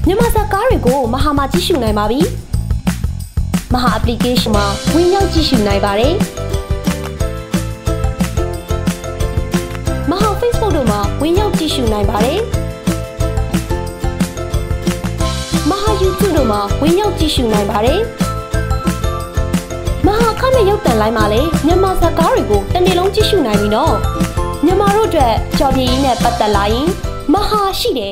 မြန်မာစာကားတွေကိုမဟာမှာကြည့်ရှုနိုင်ပါပြီမဟာ application မှာဝင်ရောက်ကြည့်ရှုနိုင်ပါတယ်မဟာ Facebook တို့မှာဝင်ရောက်ကြည့်ရှုနိုင်ပါတယ်မဟာ YouTube တို့မှာဝင်ရောက်ကြည့်ရှုနိုင်ပါတယ်မဟာခနဲ့ရုပ်သံလိုင်းမှာလည်းမြန်မာစာကားတွေကိုတစ်နေ့လုံးကြည့်ရှုနိုင်ပြီနော်မြန်မာတို့အတွက်ကြော်ပြင်းနဲ့ပတ်သက်လာရင်မဟာရှိတယ်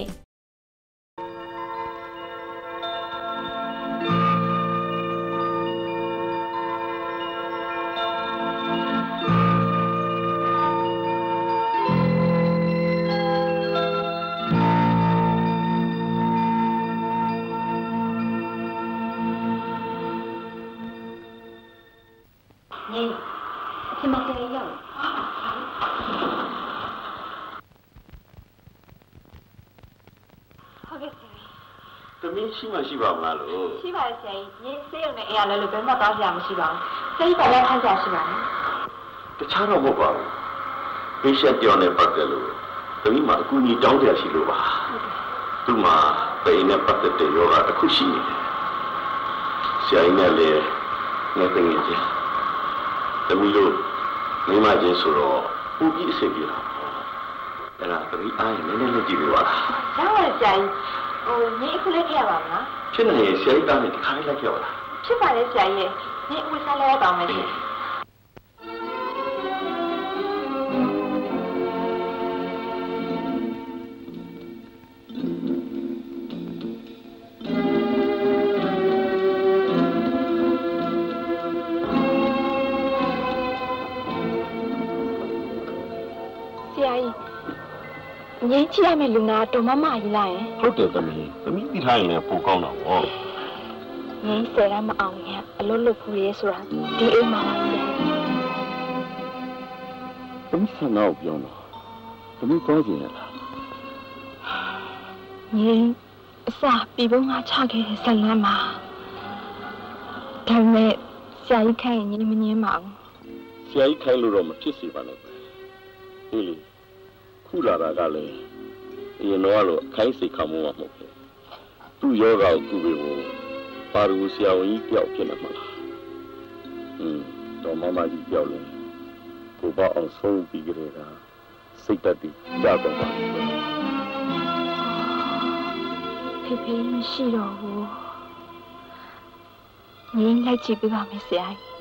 ရှိမှရှိပါမလားလို့ရှိပါတယ်ဆရာကြီးဆေးရုံနဲ့အိမ်ရလဲလို့ဘယ်မှတောင်းကြရမရှိပါဘူးဆရာကြီးကလည်းခိုင်းကြရှိပါတယ်တခြားတော့မဟုတ်ပါဘူးဘေးရှက်ကြောင်းနဲ့ပတ်သက်လို့တမီးမှာအကူအညီတောင်းကြရှိလို့ပါသူ့မှာပိန်နဲ့ပတ်သက်တဲ့ယောဂတစ်ခုရှိနေတယ်ဆရာကြီးနဲ့လည်းငါသိနေကြတမီးတို့မိမချင်းဆိုတော့ပူပြီးအဆင်ပြေတာအဲ့ဒါတမီးအားရင်လည်းကြည့်ပြပါလားကျန်ပါဆရာကြီး你一回来看吧嘛？ 现在也下一单你看来叫了。 吃饭的下一，你为啥来当没事？下一。你起来没路那多妈妈一来。 好的，咱们地摊里面不搞了哦。 你虽然没熬夜，老老婆也说第一妈妈些。 咱们上哪不用了？咱们搞钱了。 你啥比不我差个三万嘛？他们下一开你们也忙。 下一开路上嘛，这是办了。对。ခုလာတာကလည်းအရင်တော့လို့ခိုင်းစိတ်ခမှုမှမဟုတ်ဘူးသူ့ယောဂကိုကုပေးဖို့ပါရဂူဆရာဝန်ကြီးတယောက်ဖြစ်နေမှာလားတော့မမကြီးတယောက်လည်းကိုပေါ့အောင်ဆုံးပြီးကြတဲ့ကစိတ်တက်ပြီးကြတော့ပါဖေဖေမရှိတော့ဘူးငင်းလိုက်ကြည့်ပြပါမယ်ဆရာကြီး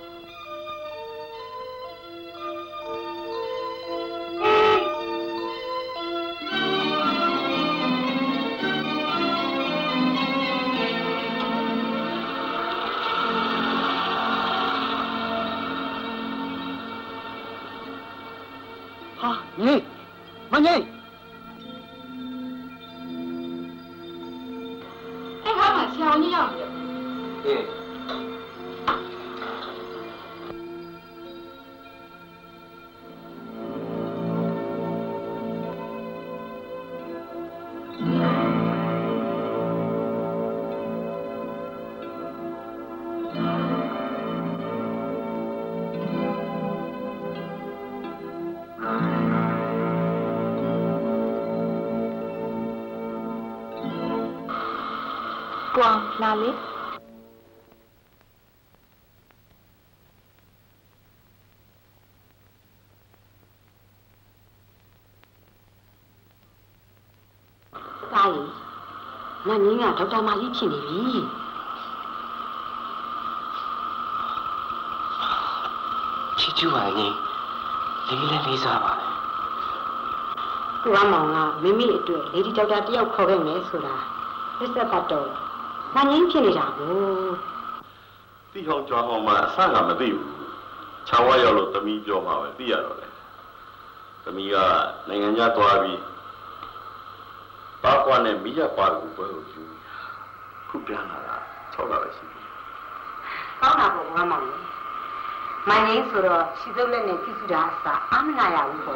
你，慢点。 哎，他们想你要不？ 对。 光哪里？ 大姨，那你呀，找妈一拼的比。 去酒啊你，你来没啥吧？ 我忙啊，妹妹一对，你的找第二考个没错啦，这是不懂。那您拼的啥不？ 地方状况嘛，啥个没得有，像我要了这么一条嘛，对呀了嘞，这么一个人家多少比，把关的没有把不会有就，不变了啦，吵了是。 刚那不我忙的，满人说了，其实人呢，必须得啥，俺们那样不。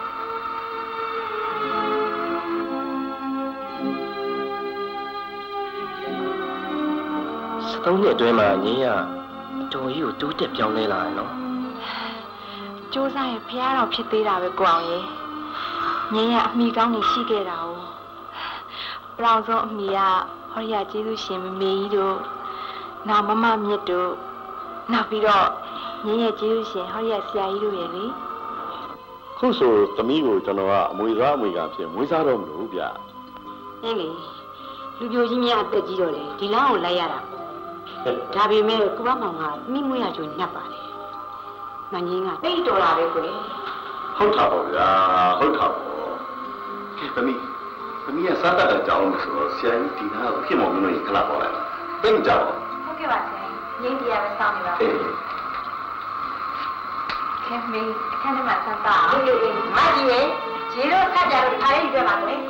3နှစ်အတွင်းမှာငင်းရတော်ကြီးကိုတိုးတက်ပြောင်းလဲလာတယ်နော်စူးစမ်းရင်ဖះတော်ဖြစ်သေးတာပဲကိုအောင်ရေငင်းရအမိကောင်းနေရှိခဲ့တာ哦ပလောင်ဆုံးအမိကဟောရကျေးဇူးရှင်မမေကြီးတို့နောက်မမမြတ်တို့နောက်ပြီးတော့ညင်ရဲ့ကျေးဇူးရှင်ဟောရဆရာကြီးတို့ရဲ့လေခုဆိုသမီးကိုကျွန်တော်ကအမွေစားအမွေကဖြစ်မွေးစားတော့မလို့ဗျအင်းလေလူပြိုကြီးများအသက်ကြီးတော့လေဒီလမ်းကိုလိုက်ရတာဒါပေမဲ့ကိုဘမောင်ကမိမွေးရချိုးညက်ပါလေမငင်းကတိတ်တော်လာပဲကိုလေဟုတ်တာပေါ့ဗျာဟုတ်တာပေါ့သမီးကစားတတ်တဲ့အကြောင်းလို့ဆိုတော့ဆရာကြီးဒီနာကိုဖြစ်မောင်မျိုးကြီးခလာပေါ်လိုက်သိမကြပါဘူးဟုတ်ကဲ့ပါဆရာကြီးငင်းပြရပဲစောင့်နေပါခဲမေးအခန်းထဲမှာဆက်တာမကြီးရဲ့ရေတော့ဆက်ကြလို့ထားရည်ပြပါမယ်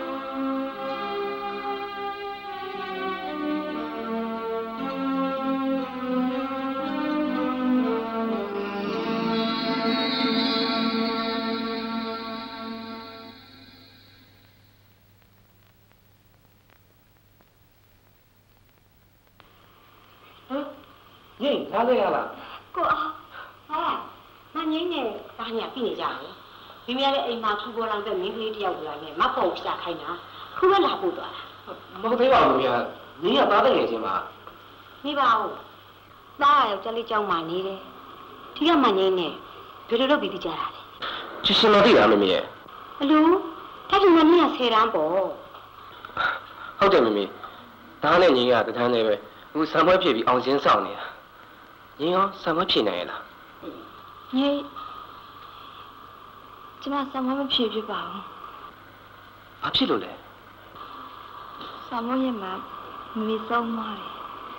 လာလေရလားကိုဟာမငင်းနဲ့ဘာညာပြနေကြတယ်မိမလည်းအိမ်မှာခူပေါ်လောက်တဲ့မင်းကလေးတယောက်လာနဲ့မပေါ့ရှာခိုင်းတာခုပဲလာပို့သွားတာမဟုတ်သေးပါဘူးဗျာငင်းကသားတဲ့ငယ်ချင်းပါနေပါဦးသားရယောက်ျားလေးကြောင်းမှနေတယ်ဒီကမငင်းနဲ့ဘယ်လိုလုပ်ပြီးကြတာလဲချစ်ရှင်မသိတာမမေရဲ့ဘလို့ဒါကမင်းက10တန်းပေါ့ဟုတ်တယ်မမေသားနဲ့ငင်းကတန်းနဲ့ပဲအခုဆံပွဲဖြစ်ပြီးအောင်စင်းဆောင်နေတာငင်းရောဆံပွဲဖြစ်နိုင်ရလားငင်းကျမဆံပွဲမဖြစ်ပါဘူးဘာဖြစ်လို့လဲဆံပွဲရဲ့မှာမမေဆုံးသွားတယ်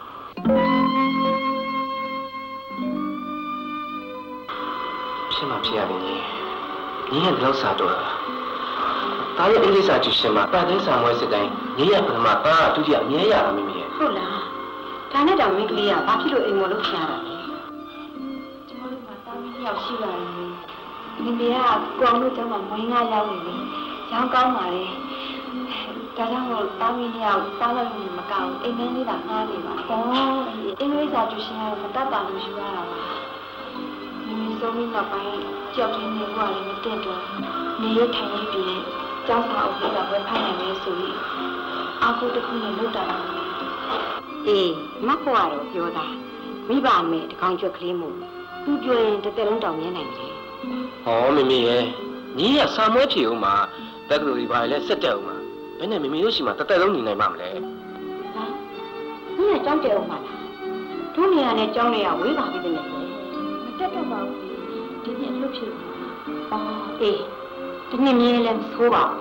ဖြစ်မှဖြစ်ရတယ်ငင်းရဲ့ဒီလောက်စားတော့တာရဲ့အင်္ဂလိပ်စာကျူရှင်မှာပတ်သိန်းဆံပွဲစစ်တိုင်းငင်းရဲ့ပထမသားအဒုတိယအမြဲရတာမမေရဲ့ဟုတ်လားဒါနဲ့တောင်မင်းကလေးကဘာဖြစ်လို့အိမ်မလို့ရှားတာလဲကျမတို့မှာတာမီးတစ်ယောက်ရှိပါတယ်မမေကကိုအောင်တို့ကျောင်းမှာမွေးငါရောက်နေပြီရောင်းကောင်းပါလေဒါကြောင့်မို့တာမီးတစ်ယောက်စားလို့မကောင်းအိမ်မင်းလေးသာငှားနေပါအော်အင်္ဂလိပ်စာကျူရှင်ကတော့မတတ်ပါလို့ရှိရတာပါမမေဆုံးပြီးနောက်ပိုင်းကြောက်တင်းနေဘွားလေးမတက်တော့နေရထိုင်နေပြီးကျောင်းစာအုပ်လေးကဝယ်ဖိုင်နိုင်နေဆိုပြီးအာကိုတစ်ခုနဲ့လုတ်တာပါအေးမကွာတော့ပြောတာမိဘမဲ့တကောင်ကျွက်ကလေးမို့သူပြောရင်တစ်သက်လုံးတောင်မြင်နိုင်တယ်ဟောမမေရဲ့ညီကစာမွေးဖြေဦးမှာတက်ကလူတွေပါလဲစက်တက်ဦးမှာဘယ်နဲ့မမေတို့ရှိမှာတစ်သက်လုံးနေနိုင်မှာမလဲဟာညီကကြောင်းတယ်ဦးမှာလားတို့နေရာနဲ့ကြောင်းနေရဝေးပါပြီတဲ့မတက်တော့ပါဘူးဒီနေ့အလုပ်ဖြစ်အော်အေးဒီနေ့မြင်လဲမဆိုးပါ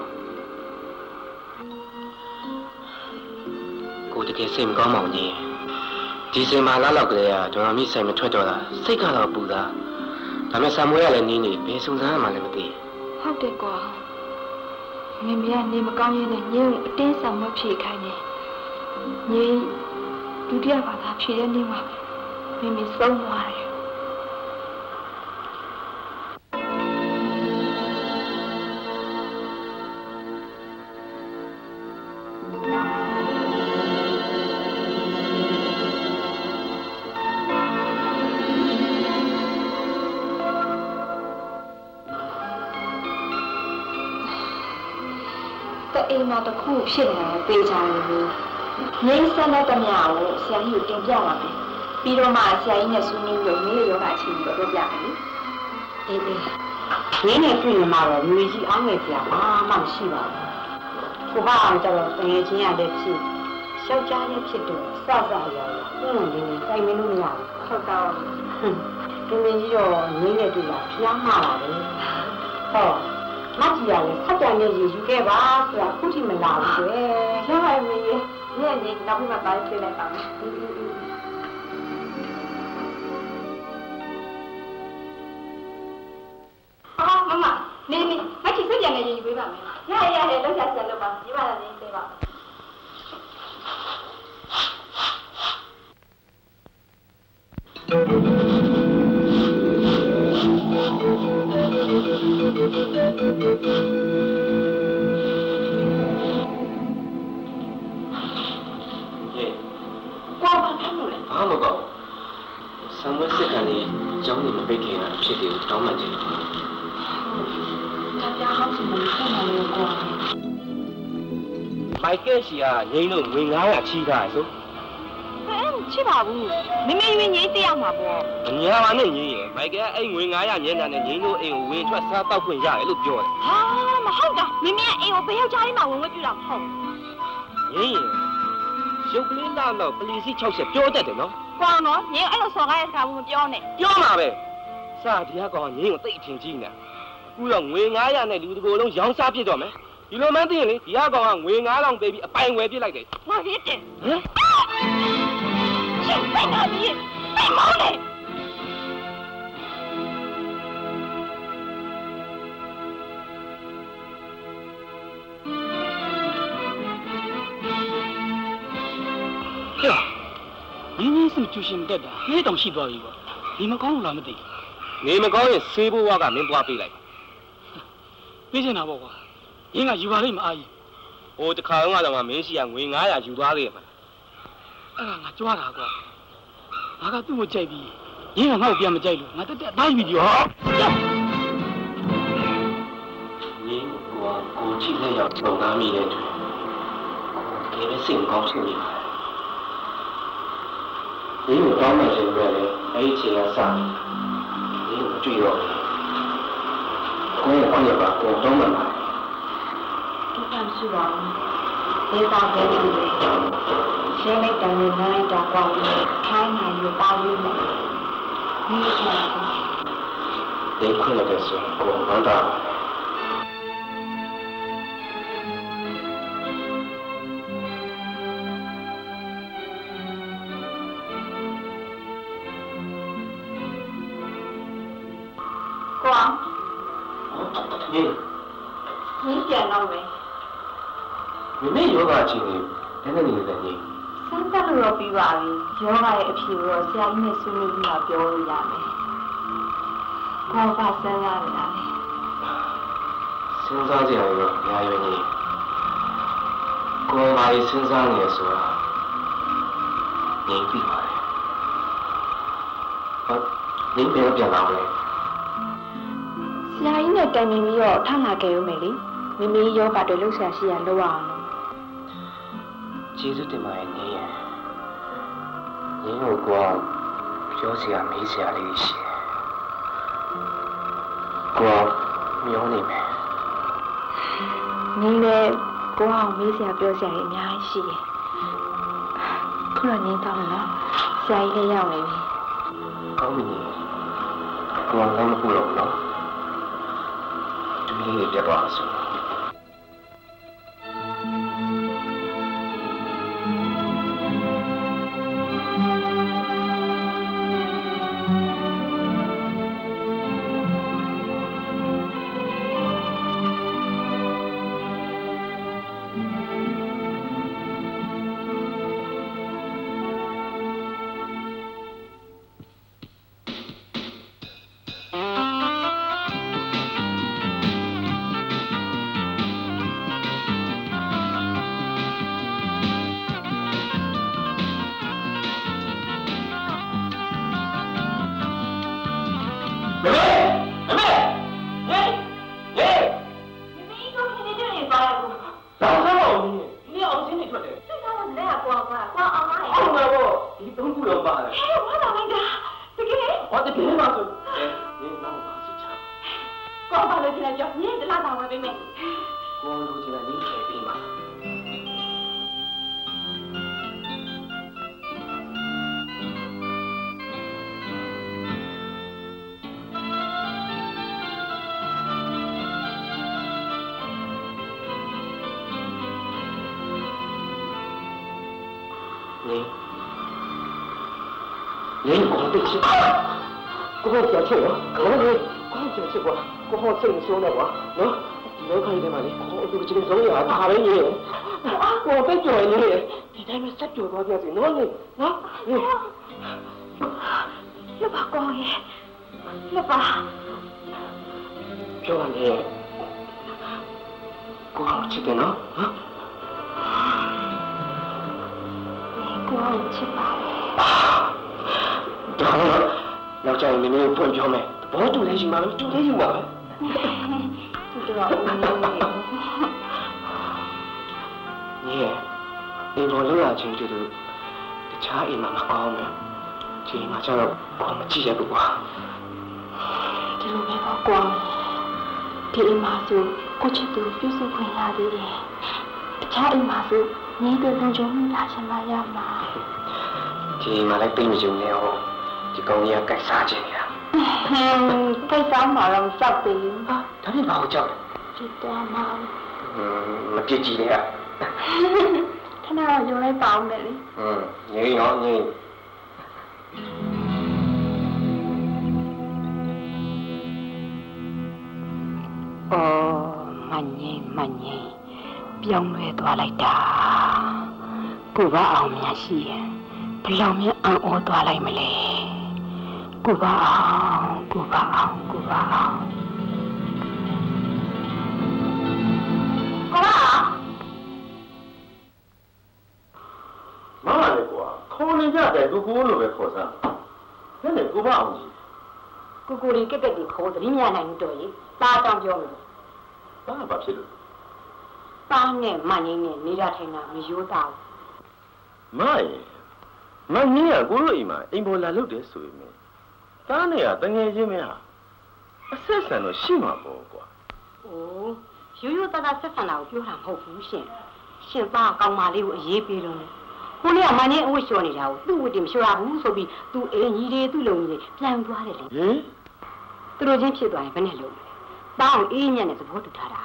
ကိုတကယ်စိတ်မကောင်းပါဘူးညီဒီစင်မာလာလောက်ကလေးကဒေါ်လာမိဆိုင်မထွက်တော့တာစိတ်ကတော့ပူတာဒါမဲ့ဆံမွေးရလည်းနင်းနေဘယ်စုံစမ်းမှလည်းမသိဟုတ်တယ်ကွာမင်းကနေမကောင်းရင်လည်းညင်းအတင်းဆံမွေးဖြေခိုင်းနေညင်းဒုတိယဘာသာဖြေတဲ့နေ့မှာမင်းဆုံးသွားတယ်အိမ်မှာတခုဖြစ်နေတယ်ပေးချင်တယ်။ငိမ့်ဆက်တဲ့တမယာကိုဆရာကြီးကိုတင်ပြပါမယ်။ပြီးတော့မှဆရာကြီးနဲ့ဆွေးနွေးလို့မိရောဂါချင်းကိုပြောပြမယ်လေ။အေးအေးနဲ့တွေ့နေမှာတော့မျိုးကြီးအောင်ငယ်ဆရာဘာမှမရှိပါဘူး။ကိုကအောင်ကြတော့တကယ်ချင်းရတဲ့ဖြစ်ရှောက်ကြားရဲ့ဖြစ်တော့စစရောဒီနေ့တိုင်မလို့မရဘူး။ဟုတ်တော့ဒီနေ့ကြီးတော့ငိမ့်နဲ့တွေ့တာဖျားမှာပါလေ။ဟောမကြီးရလဲဆက်တန်နဲ့ရေယူခဲ့ပါဆိုတာခုထိမလာဘူးကွယ်ရပါမေးညနေနောက်မှပါပြေးလိုက်ပါမယ်အော်မမနေမကြီးဆက်ပြန်နေရေယူပေးပါမယ်ရလောက်ချဆက်လို့ပါဒီပါလည်းနေပါဘာမကောဆံမွေးစစ်ကနေကျောင်းနေမပိတ်ခင်တာဖြစ်တယ်တောင်းမှကြည့်ဒါပြဟောက်စမလို့ဆက်နေလို့ကွာမိုက်ကက်စီကငိမ့်လို့ငွေ900ချီးထားဆိုချစ်ပါဘူးမမေရွေးငိမ့်သိရမှာပေါ့အညာပါနဲ့ငိမ့်ရဲ့မိုက်ကက်အဲ့ငွေ900ညံ့တဲ့ငိမ့်လို့အိမ်ကိုဝင်ထွက်စားတောက်ခွင့်ရတယ်လို့ပြောတယ်ဟာမဟုတ်တာမမေအိမ်ကိုဘယ်ယောက်ျားလေးမှဝင်ပြတာမဟုတ်ငိမ့်ရဲ့ရုပ်ကလေးတော့ပလီစီ60ပြောတတ်တယ်နော်ကောင်းနော်ငိမ့်အဲ့လိုစော်ကားရဲ့စကားမပြောနဲ့ပြောမှာပဲစာဒီကကောင်ငိမ့်ကိုတိတ်အထင်ကြီးနေအခုတော့ငွေ900နဲ့လူတကိုယ်လုံးရောင်းစားပြစ်တော့မယ်ဒီလိုမှန်းသိရင်လေဒီကကောင်ကငွေ9000ပေးပြီးအပိုင်ဝယ်ပြစ်လိုက်တယ်ငါပြစ်တယ်ဟမ်ရှင်ပိတ်တော့ပြီပိတ်မောင်းလေဒီနေ့စမကျူရှင်တက်တာနေ့တောင်ရှိသွားပြီပေါ့ဒီမကောင်းဘူးလားမသိနေမကောင်းရင်ဆေးဘိုးဝါကမင်းသွားပေးလိုက်ပေးချင်တာပေါ့ကွာရင်းကယူပါလိမ့်မအားကြီးဟိုတခါတော့မင်းရှိကငွေ900ယူသွားခဲ့မှာအဲ့ဒါငါကြွားတာကွာငါကသူ့ကိုကြိုက်ပြီးရင်းကငါ့ကိုပြန်မကြိုက်လို့ငါတက်တက်သားယူပြီးရောရင်းကိုကြည့်နေရောက်ပုံသားမိတဲ့သူကဲစိတ်ကောင်းဖြစ်နေပါရင်းကိုတောင်းမှရှင်ပဲလေအဲ့ဒီချိန်ကစရင်းကိုကြည့်တော့ကိုယ်အောင်ရပါကိုတောင်းမှပါဒီကံရှိပါဘူးဒေတာပဲလို့ရှင်းလိုက်တယ်နဲ့နိုင်တာကောင်းတယ်ခိုင်းနိုင်လို့ပါလို့ဒီလိုခွင့်ရတယ်ဆိုကိုမန္တာကွာนี่ပြန်တော့မယ်မင်းယောဂအချိန်လေးနည်းနည်းလေးလည်းညင်စမ်းသပ်လို့ပြီးပါပြီယောဂရဲ့အဖြေကိုတော့ဆရာကြီးနဲ့ဆွေးနွေးပြီးမှပြောလို့ရမယ်ကိုယ်ကစဉ်းစားနေတာလေစဉ်းစားကြရတော့ညာရွယ်ကြီးကိုယ်ကစဉ်းစားနေရဆိုတာညင်ပြီးပါတယ်ဟုတ်ညင်ပြန်လာမယ်ဆရာကြီးနဲ့တိုင်ပင်ပြီးတော့ထလာခဲ့ရုံပဲလေမမေယောဂတွေလှုပ်ရှားရှိရလောက်အောင်ကျေးဇူးတင်ပါတယ်နေရရင်းကိုပြောစရာမေးစရာလေးရှိတယ်ကိုမျောနေမယ်နင်းလည်းကိုအောင်မေးစရာပြောစရာတွေအများကြီးရှိတယ်ခုတော့ငင်းတော့မယ်နော်ဆရာကြီးလည်းရောက်နေပြီကောင်းပြီကိုအောင်လည်းမဟုတ်တော့နော်ဒီနေ့ပြတ်သွားဆိုကိုပြန်ချက်ရောခေါင်းလေးကိုပြန်ချက်ကွာကိုဟောစိတ်မဆိုးနဲ့ကွာနော်ဒီလောကကြီးထဲမှာလေကိုသူချင်းဆုံးရတာပဲကြီးကိုပဲကြော်နေတယ်ဒီတိုင်းပဲဆက်ကြော်သွားပြစီနော်လေနော်လက်ပါကောင်းရဲ့လက်ပါပြောရလေကိုဟောချစ်တယ်နော်ကိုဟောချစ်ပါနောက်ကျရင်မင်းတို့ဖွင့်ပြောမယ်ဘောတူလေးရှိမှာတူလေးရှိမှာပဲတူတော့ဦးနေ你，你我老爷亲觉得差一嘛嘛高没？这嘛叫我们记下不过。 这路没搞光，这一嘛就过去都就是困难的嘞。差一嘛就你的人中哪些嘛呀嘛？ 这嘛来对不住你哦，这讲你要该啥子呀？ 该啥嘛让照的啊？他你把我叫的？ 这多嘛？ 我记记的呀。 他那用来包的嘞。 你好你。 慢年，ပြောင်းလဲသွားလိုက်တာကိုကအောင်များရှိရင်ဘယ်လောက်များအံ့ဩသွားလိုက်မလဲကိုကအောင်妈的瓜，考人家在都过路呗，考上，那你过不上去。 ကိုလေးကက်ကက်ကြီးခေါ်သတိများနိုင်တော့ရေတားတောင်ပြောလို့ဘာဖြစ်လို့တားနဲ့မငင်းနဲ့နေရထိုင်တာမရိုးသားဘူးမရဲ့မငင်းကကိုတို့အိမ်မှာအိမ်ပေါ်လာလို့တယ်ဆိုရင်တားနဲ့ကတငယ်ချင်းမဟာအဆက်ဆံတော့ရှိမှာပေါ့ကွာ။အိုးရိုးသားသားဆက်ဆံတာကိုပြောတာမဟုတ်ဘူးရှင်။ရှင်သားကောင်းမလေးကိုအရေးပေးလို့ကိုလေးကမငင်းအဝတ်လျှော်နေတာကိုသူ့ဝတ်တင်မလျှော်ရဘူးဆိုပြီးသူ့အင်းကြီးတွေသူ့လုံကြီးတွေပြန်သွားတယ်လေဟင်သူတို့ချင်းဖြစ်သွားရင်ဘယ်နဲ့လုပ်မလဲ။တားအောင်အေးမြတ်နဲ့သဘောတူထားတာ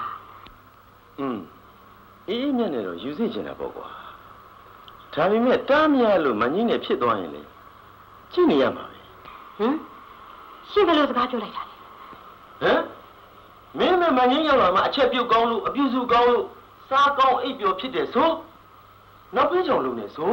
အေးမြတ်နဲ့တော့ယူစိချင်တာပေါ့ကွာဒါပေမဲ့တားမရလို့မငင်းနဲ့ဖြစ်သွားရင်လေကြည့်နေရမှာပဲ။ဟမ်ရှင်ဘယ်လိုစကားပြောလိုက်တာလဲဟမ်မင်းနဲ့မငင်းရောက်လာမှအချက်ပြုတ်ကောင်းလို့အပြူစုကောင်းလို့စားကောင်းအိပ်ပျော်ဖြစ်တယ်ဆိုနောက်ပြေးချောင်လုံးနေဆို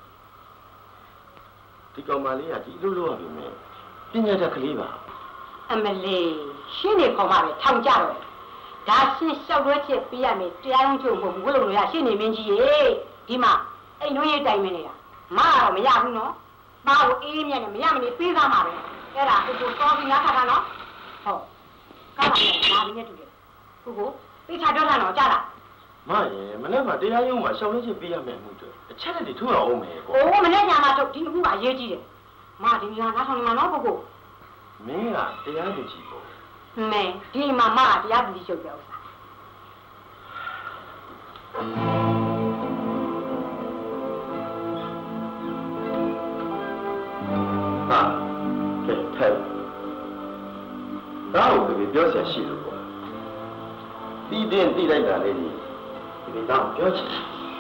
ဒီကောင်မလေးကဒီလိုလိုရပြီမဲ့ပညာတတ်ကလေးပါ။အမလေးရှင်နေခေါ်မှာပဲထောင်ကြတော့ဒါရှင်လျှောက်လွှဲချက်ပေးရမယ်တရားရုံးချုပ်ကိုဘုလို့လို့ရရှင်နေမင်းကြီးရေဒီမှာအိမ်နှွေးရေးတိုင်မနေတာမကတော့မရဘူးနော်ပါကိုအေးမြတ်နဲ့မရမနေပေးသားမှာပဲအဲ့ဒါကိုတော်ပြီးငါခါခါနော်ဟုတ်ကားပါနဲ့ငါမင်းနဲ့တူတယ်ကိုသိချာတော့တာနော်ကြားလားမရဲ့မနေ့ကတရားရုံးမှာရှောင်းလေးချက်ပေးရမယ်မှုတွေအချက်တွေထိုးအောင်မယ်ကွာအိုးမနေ့ညမှာတော့ဒီအခုကအရေးကြီးတယ်မဒီညနားထောင်နေမှာနော်ကိုမင်းကတရားသူကြီးပေါ့မဲဒီမှာမတရားသူကြီးချုပ်ပြောဥစားဟာကဲထဲဒါကိုပဲပြောเสียရှိလို့ကွာတီးတင်တီးလိုက်တာလေးဒီတော့ပြောချင်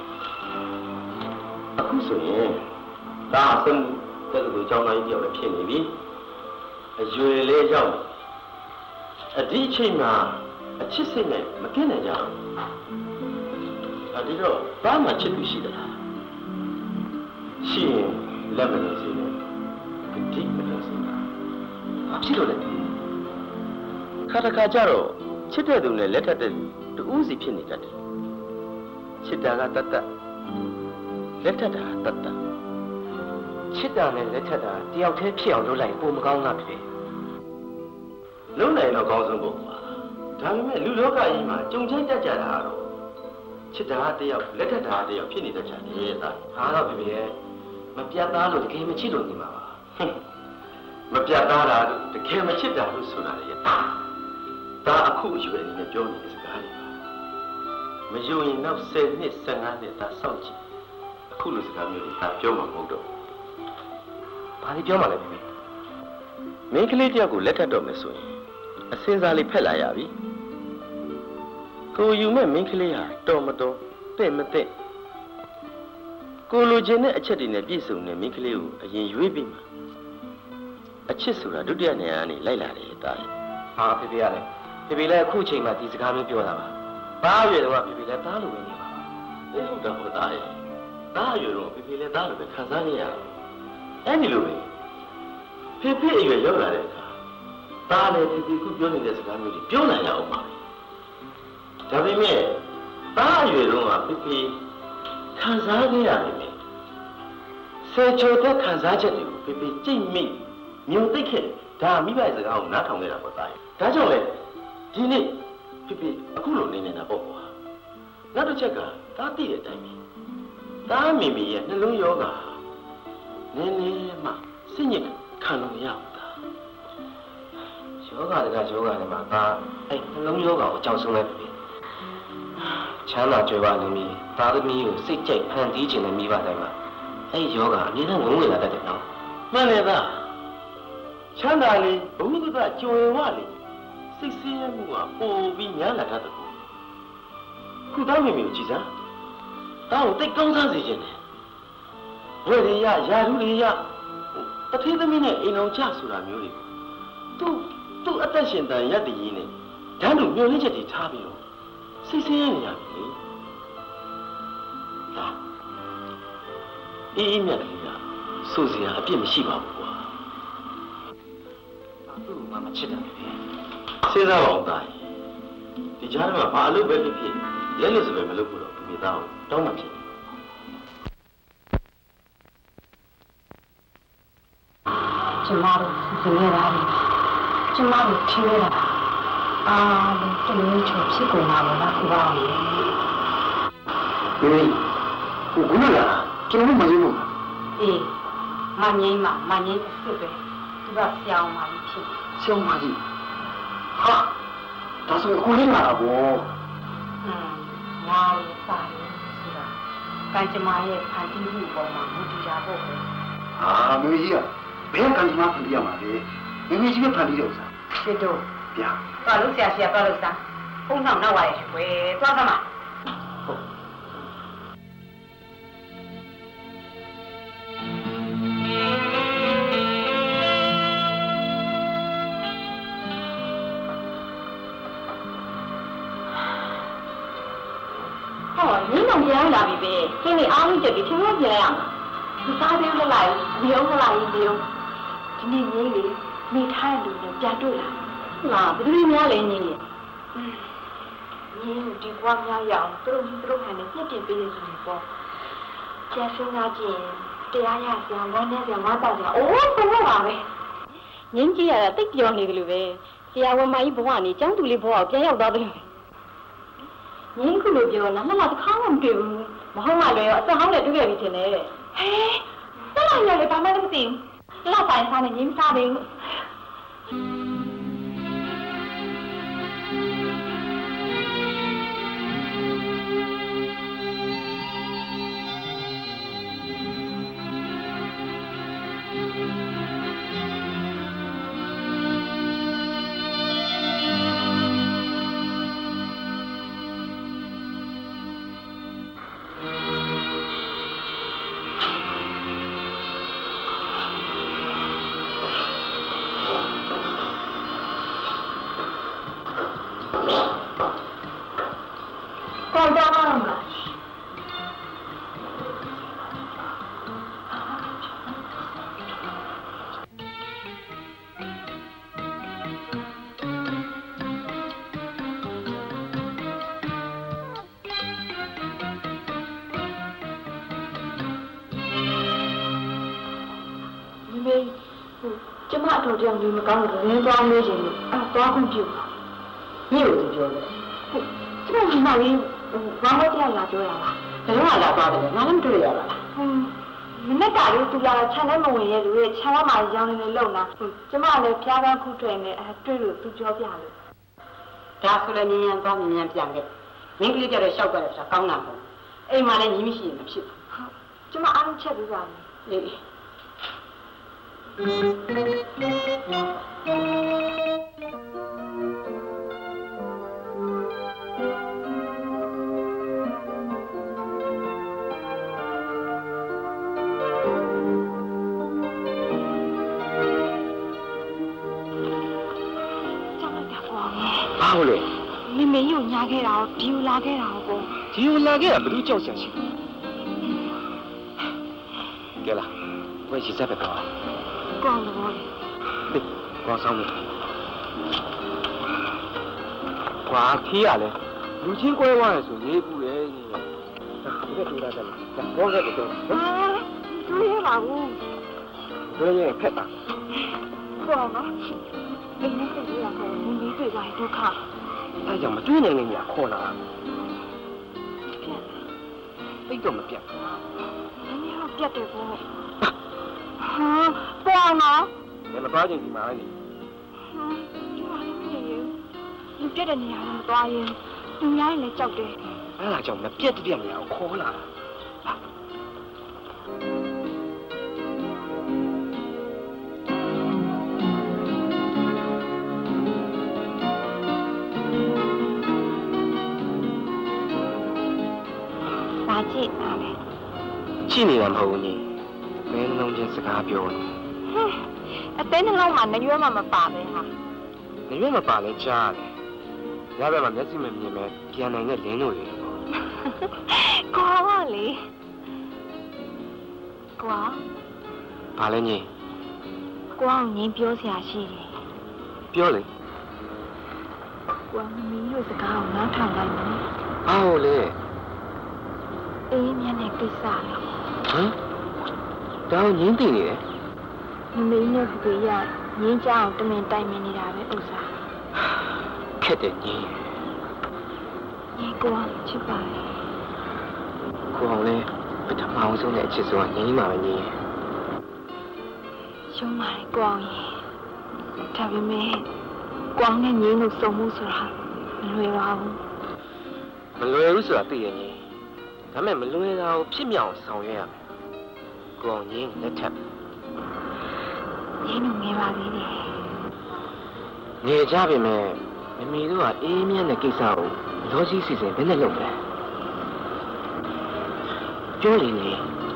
အခုဆိုရင်ဒါအစမ်းတဲ့လူကြောင်းသားကြီးတယောက်လည်းဖြစ်နေပြီအရွယ်လေးရောက်အဒီအချိန်မှာအချစ်စိတ်နဲ့မကင်းနိုင်ကြဘူးအဲဒီတော့ဘာမှချစ်သူရှိသလားရှိရင်လက်မလို့စီနေဒီမလို့စီတာဘာဖြစ်လို့လဲခါတခါကြတော့ချစ်တဲ့သူနဲ့လက်ထပ်တဲ့သူတူးစီဖြစ်နေတတ်တယ်ချစ်တာကတတ်လက်ထပ်တာတတ်ချစ်တာနဲ့လက်ထက်တာတယောက်တည်းဖြစ်အောင်လုပ်လိုက်ပုံမကောင်းတာဖြစ်လုံးနိုင်တော့ကောင်းဆုံးပေါ့ကွာဒါပေမဲ့လူလောကကြီးမှာကြုံချိုက်တတ်ကြတာတော့ချစ်တာတယောက်လက်ထပ်တာတယောက်ဖြစ်နေတတ်ကြတယ်သားဟာတော့ပြပြမပြတ်သားလို့တကယ်မချစ်လို့နေမှာပါမပြတ်သားတာတကယ်မချစ်တာလို့ဆိုတာလေဒါအခုအရွယ်နေနဲ့ပြောနေတဲ့စကားတွေပါမယုံရင်နောက်10နှစ်15နှစ်ဒါစောင့်ကြည့်အခုလိုစကားမျိုးတွေဒါပြောမှာမဟုတ်တော့ဘာလို့ပြောမှလဲပြပြမင်းကလေးတယောက်ကိုလက်ထပ်တော့မယ်ဆိုရင်အစင်းစားလေးဖက်လာရပြီကိုယူမဲ့မင်းကလေးဟာတော်မတော်တဲ့မတဲ့ကိုလိုချင်တဲ့အချက်တွေနဲ့ပြည့်စုံတဲ့မင်းကလေးကိုအရင်ရွေးပြီးမှအချစ်ဆိုတာဒုတိယနေရာကနေလိုက်လာတယ်တားဟာပြပြရတယ်ပြပြလည်းအခုချိန်မှာဒီစကားမျိုးပြောတာပါဘာရွယ်တော့ပြပြလည်းသားလိုပဲနေပါအဲ့လိုတော့တားရဲ့တားရွယ်တော့ဖေဖေလည်းတားလိုပဲခံစားနေရအဲ့ဒီလိုပဲဖေဖေအရွယ်ရောက်လာတဲ့အခါတားလည်းဖေဖေခုပြောနေတဲ့စကားမျိုးတွေပြောနိုင်ရအောင်ပါဒါပေမဲ့တားအရွယ်တော့ကဖေဖေခံစားနေရတယ်လေဆယ်ချိုတဲ့ခံစားချက်တွေကိုဖေဖေကြိတ်မိညှို့သိခဲ့ဒါမိဘရဲ့စကားကိုနားထောင်နေတာပေါ့တားရဲ့ဒါကြောင့်လေဒီနေ့ဖေဖေအခုလိုနေနေတာပေါ့ကွာနောက်တစ်ချက်ကဒါသိတဲ့အတိုင်းပဲဒါမိမိရဲ့နှလုံးယောဂနည်းနည်းမှစိတ်ညစ်ခံလို့မရဘူးဒါယောဂတကယောဂနဲ့မှာဒါအဲ့နှလုံးယောဂကိုကြောက်ဆုံးလိုက်ပြီချမ်းသာကြွယ်ဝနေပြီဒါသမီးကိုစိတ်ကြိုက်ဖန်တီးခြင်းနဲ့မိဘတိုင်းမှာအဲ့ယောဂအမြဲတမ်းဝင်ဝင်လာတတ်တယ်နော်မှန်တယ်သားချမ်းသာလေဘုဟုတ္တကြွယ်ဝလေစိတ်ဆင်းရဲမှုကပိုပြီးများလာတတ်တယ်ခုသားမိမိကိုကြည်စမ်းတောင်းတိတ်ကောင်းစားစေခြင်းနဲ့ဝယ်ရရယာရုတွေရတထေးသမီးနဲ့အိမ်အောင်ချဆိုတာမျိုးတွေသူ့အသက်ရှင်တန်ရက်တည်ရင်းနဲ့ဓာတ်တို့မျောလင်းချက်တွေထားပြီးတော့စိတ်ဆင်းရဲနေရပြီလေဒါအေးမြတ်ကလေးကစိုးစရာအပြစ်မရှိပါဘူးကွာသူ့မှာမချစ်တယ်စဉ်းစားပါဦးသားဒီကြားထဲမှာဘာအလုပ်ပဲဖြစ်ဖြစ်လက်လွတ်စပယ်မလုပ်ဘူးတော့မိသားကိုတောင်းမှဖြစ်ကျမတို့ဒီနေ့လာပြီကျမတို့ထင်းရတာအားလုံးတမင်းချိုဖြစ်ကုန်တာပေါ့လားခုပါလေဒီခုကလာကျွန်တော်မရဘူးအေးမငိမ့်မငိမ့်အစ်စ်ပဲသူကပြောင်းပါလိမ့်ဖြစ်ရှောင်းပါကြီးဟာဒါဆိုကိုလေးလာတော့ငါရဲ့စာရင်းဆိုတာကံကြမ္မာရဲ့ဖန်တီးမှုပေါ်မှာမူတည်ကြဖို့ပဲမမေကြီးကဘယ်ကံကြမ္မာဖန်တီးရမှာလဲမမေကြီးကဖန်တီးရဥစားစစ်တော့ဗျာသွားလို့ဆရာသွားလို့စားဖုန်းဆောင်နောက်ပါရဲ့ဝယ်သွားသမှာနင်းတော့ပြန်လာပြီပဲခင်းနေအားလုံးချက်ပြီးထင်လို့ပြန်ရမှာဒီစားသေးလို့လိုက်နေအောင်လာရင်ဒီနေ့ငင်းလေနေထားတဲ့လူနဲ့ပြန်တွေ့လာငါဘယ်လိုများလဲငင်းလေငင်းဒီကွာများရအောင်သူတို့ဟန်နဲ့ပြည့်တင်ပေးနေတယ်ပေါ့ကျန်စင်းသားချင်းတရားရဆရာဝမ်းနဲ့ဆရာမတောက်ဆရာအိုးဆုံးပါပဲငင်းကြည့်ရတာတိတ်ပြောနေတယ်လို့ပဲဆရာဝန်မကြီးဘဝကနေကျောင်းသူလေးဘဝကိုပြန်ရောက်သွားတယ်ငင်းခုလိုပြောလားမလားတစ်ခါမှမတွေ့ဘူးမဟုတ်မှလည်းအသက်ဟောင်းနဲ့တွေ့ခဲ့ပြီထင်တယ်ဟဲဆက်လိုက်ရလေဘာမှမသိဘူးလောက်ပိုင်စားနေငင်းစားတယ်ကျမအတော်ကြောင့်ဒီမကောင်းလို့ရင်းသွားလို့ရှင်လို့သွားခွင့်ပြုညို့ပြောတယ်ကျမဒီမှာလေးဘာလို့တရားလာပြောရလားဘယ်တော့လာသွားတယ်ငါလည်းမတွေ့ရပါလားမနေ့ကလေးသူလာခြံထဲမဝင်ရဲ့လူရဲ့ခြံထဲမှာရောင်းနေလုံတာကျမလည်းဖျားကန်းခုထွက်နေတွေ့လို့သူပြောပြလို့ဒါဆိုလည်းမြန်သွားမြန်ပြန်ခဲ့မင်းကလေးကြတော့ရှောက်ကြတယ်ဆိုတာကောင်းတာပေါ့အိမ်မှာလည်းညီမရှိရင်မဖြစ်ဘူးကျမအားလုံးချက်ပြီးပါမယ်အေးဘာလို့လဲမမေကြီးကိုညာခဲ့တာဒီကိုလာခဲ့တာပေါ့ဒီကိုလာခဲ့တာဘယ်လိုကြောက်စရာရှိလဲကဲလားဝယ်ရှိစက်ပဲကောင်းတော့ဟေးကောင်းဆောင်မယ်ကွာခီးရလဲလူချင်းကွဲသွားရဆိုရေးဘူးလေဒီကတူတာတယ်ဘောကတူတော့တွေ့ရပါဘူးတွေ့ရခက်တာကောင်းနော်ဒီနေ့ကလေးကမင်းကြီးတွေ့သွားရင်ဒုက္ခအဲကြောင့်မတွေ့နိုင်နေညာခေါ်လာပိတ်တော့မပြတ်နည်းနည်းတော့ပြတ်တယ်ပေါ့ဟာပေါ်နော်။လည်းမသွားချင်ဒီမှာလေဒီမှာလည်းမနေရဘူးလူပြတ်တဲ့နေရာမှာမသွားရင်သူများရင်လည်းကြောက်တယ်။အဲ့ဒါကြောင့်မပြတ်တပြတ်မရအောင်ခေါ်လာတာ။ဘာကြည့်ပါလဲကြည့်နေတာမဟုတ်ဘူးညီ။မင်းလုံးချင်းစကားပြောနေအသေးနှလုံးမှာနှရွက်မှမပါပဲဟာ။နေရွက်မပါလဲကြားတယ်။ညဘက်မှာမျက်စိမမြင်မဲ့ပြန်နိုင်တဲ့လင်းတို့တွေပေါ့ကွာပါလေကွာ။ဘာလဲညီကွာကိုငင်းပြောစရာရှိတယ်။ပြောလေကွာမမီးတို့စကားကိုနားထောင်လိုက်မယ်။ဘာလို့လဲအေးမြတ်တဲ့ကိစ္စလေ။ဟမ်။တောင်းငင်းသိနေတယ်မမီးနဲ့ဘုရားငင်းကြအောင်တမင်တိုင်မင်နေတာပဲဥစ္စာ။ခက်တယ်ညီငင်းကွာချစ်ပါလေ။ကိုအောင်လဲပထမအောင်ဆုံးတဲ့အချစ်ဆုံးကငင်းမှာပဲညီရှုံးပါလေကွာရေဒါပေမဲ့ကွာနဲ့ငင်းလို့စုံမှုဆိုတာမလွယ်ပါဘူး။မလွယ်ဘူးဆိုတာသိရဲ့ညီ။ဒါပေမဲ့မလွယ်တာကိုဖြစ်မြောက်ဆောင်ရွက်ရမယ်။ကိုအောင်ငင်းလက်ထပ်ငင်းလို့ငယ်ပါသေးတယ်နေကြပြီမဲ့မမီတို့ကအေးမြတ်တဲ့ကိစ္စကိုလောကြီးစီစဉ်ဘယ်နဲ့လုပ်လဲပြောလေနေ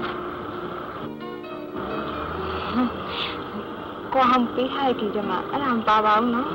ကွာဟမ်ပေးထားတဲ့ကြမှာအဲ့ဒါမပါပါဘူးနော်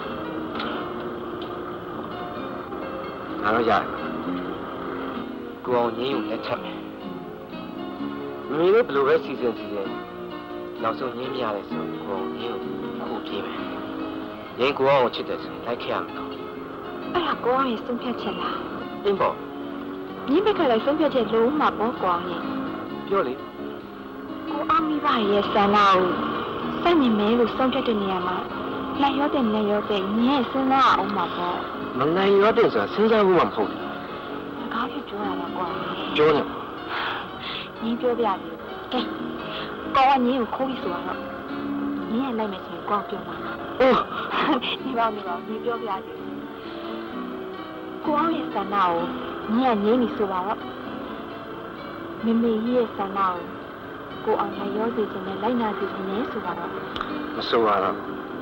ငါတို့ရတယ်ကိုအောင်ငင်းကိုလက်ထပ်မယ်မမီတို့ဘယ်လိုပဲစီစဉ်နောက်ဆုံးငင်းမရတဲ့ဆိုကိုအောင်ငင်းကိုခုပြေးမယ်ငင်းကိုအောင်ကိုချစ်တယ်ဆိုလိုက်ခဲ့ရမယ်နော်အဲ့ဒါကွာရေဆုံးဖြတ်ချက်လားအင်းပေါ့ငင်းဘက်ကလည်းဆုံးဖြတ်ချက်လုံးမှာပေါ့ကွာရေပြောလေကိုအမိဘရဲ့ဆန္ဒကိုစက်မြင်မဲလို့ဆုံးဖြတ်တဲ့နေရာမှာလက်ရောတဲ့နဲ့ရောတဲ့ငင်းရဲ့စဉ်းစားအောင်မှာပေါ့မနိုင်ရောတဲ့ဆိုတာစဉ်းစားဖို့မှမဟုတ်ဘူးစကားဖြစ်ပြောရတာကွာပြောနေငင်းပြောပြတယ်ကဲကောကငင်းကိုခိုးပြီးဆိုတော့ငင်းရဲ့လိုက်မယ်ဆိုရင်ကောပြောမှာအိုးနေပါငင်းပြောပြတယ်ကိုအောင်ရဲ့ဆန္ဒကိုငင်းကငင်းနေဆိုပါတော့မမေကြီးရဲ့ဆန္ဒကိုအောင်မရောစေခြင်းနဲ့လိုက်နာစေခြင်းနဲ့ဆိုပါတော့မဆိုပါတော့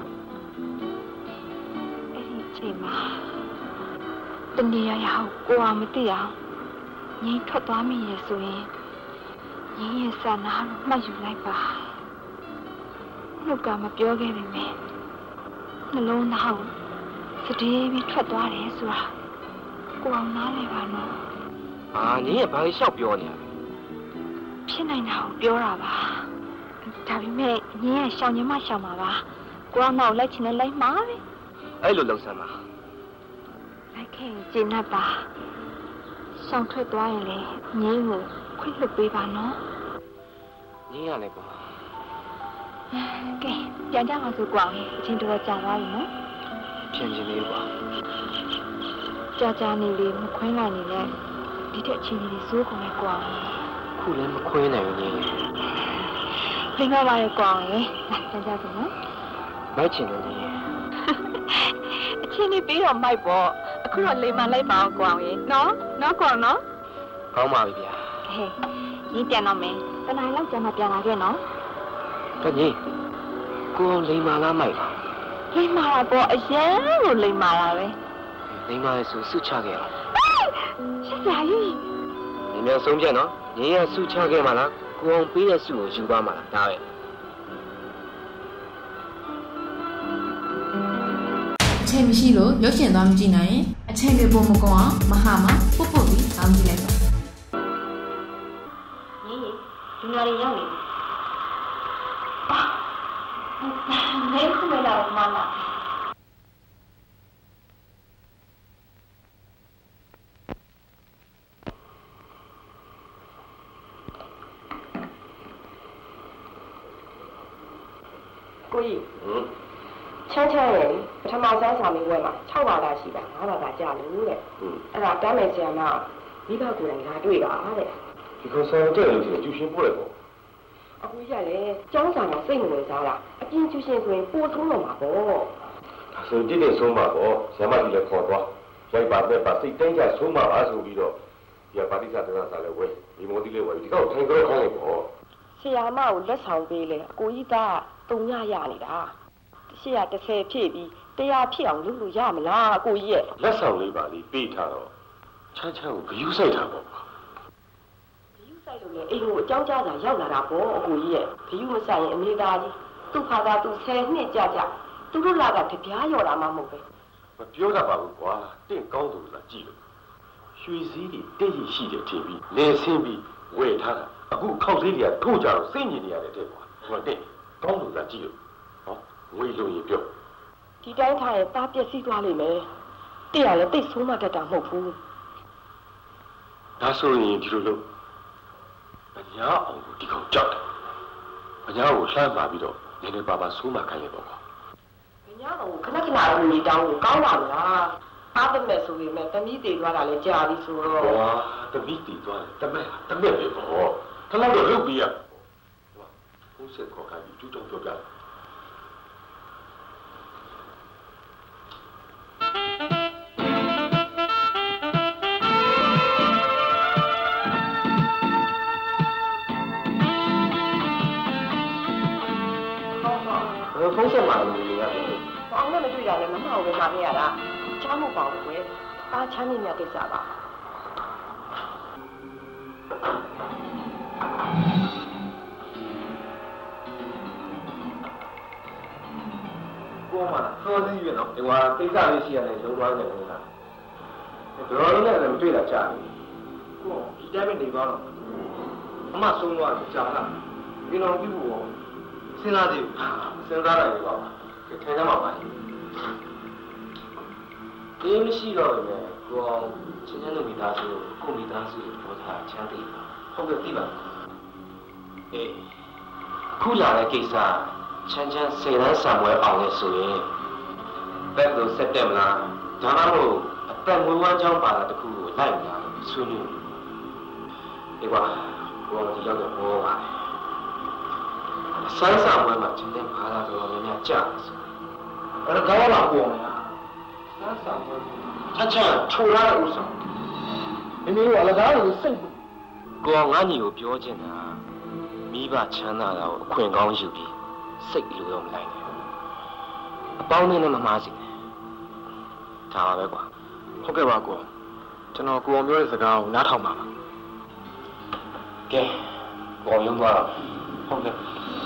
အဲ့ဒီချိန်မှာတနေရရအောင်ကိုအောင်မသိအောင်ငင်းထွက်သွားမိရဲ့ဆိုရင်ငင်းရဲ့ဆန္ဒကိုမှတ်ယူလိုက်ပါနှုတ်ကမပြောခဲ့ပေမဲ့နှလုံးသားကိုစတေးပြီးထွက်သွားတယ်ဆိုတာကိုအောင်နားလည်ပါနော်အာငင်းကဘာလို့ရှောက်ပြောနေရလဲဖြစ်နိုင်တာကိုပြောတာပါဒါပေမဲ့ငင်းရဲ့ရှောင်ညမရှောင်ပါပါကိုအောင်နောက်လိုက်ချင်တဲ့လိုက်မှာပဲအဲ့လိုလှုပ်ဆမ်းပါလိုက်ခဲ့ရင်ကျဉ်တ်ပါရှောင်ထွက်သွားရင်လေငင်းကိုခွင့်လွှတ်ပေးပါနော်ငင်းရလဲကွာကဲပြန်ကြမှာဆိုကွာအချင်းတော်ကြာသွားပြီနော်ဖြန်ချင်လေးကွာကြာနေလေမခွင်းလိုက်နေလေဒီတဲ့အချင်းကြီးစိုးကုန်လေကွာခုလည်းမခွင်းနိုင်ဘူးငင်းလင်းကားပါလေကွာရေပြန်ကြဆိုနော်မိုက်ချင်တယ်ငင်းအချင်းကြီးပြီးတော့မိုက်ပေါ့အခုတော့လိမ်မလိုက်ပါအောင်ကွာရေနော်ကွာနော်ကောင်းပါပြီဗျာဟဲ့ညီပြန်တော့မယ်တနင်္လာလောက်ကျမှပြန်လာခဲ့နော်တငင်းကိုအောင်လိန်မာလားမိုက်လားလိမ်မာတာပေါ့အရင်ကိုလိမ်မာတာပဲလိန်မာရဲ့ဆိုစုချခဲ့အောင်ရှက်ကြကြီးငင်းများဆုံးဖြတ်နော်ငင်းရစုချခဲ့မှလားကိုအောင်ပေးတဲ့စုကိုယူသွားမှလားဒါပဲအချိန်မရှိလို့ရုပ်ရှင်သွားမကြည့်နိုင်ရင်အချိန်တွေပုံမကောင်းအောင်မဟာမှာပုတ်ပုတ်ပြီးအားကြည့်လိုက်ပါညီဒီညာလေးရောက်နေပြီမဲခုမဲလာမမကိုကြီးချမ်းချမ်းရဲ့ပထမဆုံးစာမေးပွဲမှာ6ဘာသာရှိတာ9ဘာသာကြာလို့တဲ့အဲ့ဒါတမ်းမယ်ဆရာမမိဘကိုယ်တိုင်လာတွေ့တာတဲ့ဒီကောင်ဆိုင်တဲ့လူတွေကျူရှင်ပို့လိုက်ပေါ့အခုရလေကျောင်းဆောင်ကစိတ်မဝင်စားလားအပြင်းကျူရှင်ဆိုရင်ပို့ဆုံးတော့မှာပေါ့ဒါဆိုတိတိဆုံးပါပေါ့ဆရာမကြီးလည်းခေါ်သွားရိုက်ပါပဲပါစိတ်တိုင်းကြဆုံးပါပါဆိုပြီးတော့ဒီပါတိကသနာစားလဲဝဲဒီမိုတီလေးဝဲဒီကောင်ထိုင်ကြတော့ခိုင်းလိုက်ပေါ့ဆရာမကိုလက်ဆောင်ပေးလေအကိုကြီးသားတုံညရနေတာ130ဖြည့်ပြီး100ဖြစ်အောင်လုပ်လို့ရမလားအကိုကြီးရဲ့လက်ဆောင်လေးပါလေးပေးထားတော့ချမ်းချမ်းကိုဂယူးဆိုင်တာပေါ့ဂယူးဆိုင်လို့လေအိမ်ကိုအကြောင်းကြားတာရောက်လာတာပေါ့အကိုကြီးရဲ့ဂယူးမဆိုင်ရင်အမေသားကြီးသူ့ဖာသာသူ10နှစ်ကြာသူတို့လာကတပြားရော်တာမှမဟုတ်ပဲမပြောတတ်ပါဘူးကွာတင့်ကောင်းသူလားကြည့်လို့ရွှေစည်းတွေတင့်ရရှိတယ်ထင်ပြီးလဲဆင်းပြီးဝယ်ထားတာအခုခောက်စည်းတွေကထို့ကြတော့စိတ်ညစ်နေရတဲ့တဲ့ကွာဟောတင့်ကောင်းသူလားကြည့်လို့ဟောငွေလုံးရင်ပြောဒီတိုင်းထားရင်သားပျက်စီးသွားလိမ့်မယ်တင့်ရလည်းတိတ်ဆိုးမှတတ်တာမဟုတ်ဘူးဒါဆိုရင်ဒီလိုလို့ပညာအောင်ကိုဒီကောင်ကြောက်တယ်ပညာကိုလှမ်းပါပြီးတော့နည်းနည်းပါပါဆိုးမှခိုင်းရတော့ကွာပညာအောင်ကိုခဏခဏတော့နေတောင်းကိုကောင်းပါမလားအားတမဲ့ဆိုပေမဲ့တမီးတည်သွားတာလည်းကြာပြီဆိုတော့ဟောတမီးတည်သွားတယ်တမက်ပဲပေါ့ခဏတော့လုပ်ပြီးရဟိုဆက်ခေါ်ခိုင်းပြီးကျူးတောင်းပြောပြဖုန်းဆက်မှာလို့နေရတယ်။ဘောင်းနဲ့မတွေ့ရလဲမမအောင်ပဲမှာခဲ့ရတာ။ချားမပေါ့ကွယ်။အားချမ်းနေမြတ်ကိစ္စပါ။ကိုမစောစည်းရနော်ဒီမှာကိစ္စလေးရှိရတယ်လုံးသွားတယ်ကွာ။တော်တော်လေးလည်းမတွေ့တာကြာပြီ။ကိုဒီတိုင်းပဲနေသွားတော့အမဆုံးသွားတယ်ကြာလား။ဒီတော့ပြုဖို့စဉ်းစားကြည့်စဉ်းစားလိုက်ပါခဲကြမှာပါဒီမရှိတော့ရင်ကိုအောင်ချင်းချင်းတို့မိသားစုကိုမိသားစုပြောထားချမ်းသိဟုတ်ကဲ့သိပါအေးခုလာတဲ့ကိစ္စချမ်းချမ်းစေတန်းဆံပွဲအောင်လဲဆိုရင်ဘက်လို့ဆက်တက်မလားဒါမှမဟုတ်အသက်မွေးဝမ်းကြောင်းပါတာတခုကိုလိုက်လာဆွေးနွေးဒီကွာကိုအောင်ဒီရောက်တော့ဘောပါဆန်းဆံပွဲမှာကျင်းတဲ့ဘာသာတော်များများကြာတယ်ဆိုအဲ့ဒါကောင်းလာပေါ့ဆန်းဆံပွဲချာထူလာတဲ့ဥစ္စာမင်းတို့အလကားကိုစိတ်ကိုငါညီကိုပြောချင်တာမိဘချမ်းသာတာကိုအခွင့်ကောင်းယူပြီးစိတ်လိုတော့မလိုက်နဲ့အပေါင်းနဲ့မမှားစီဒါပါပဲကွာဟုတ်ကဲ့ပါကွာကျွန်တော်ကိုအောင်ပြောတဲ့စကားကိုနားထောင်ပါပါကဲကိုအောင်ရုံးသွားတော့ဟုတ်ကဲ့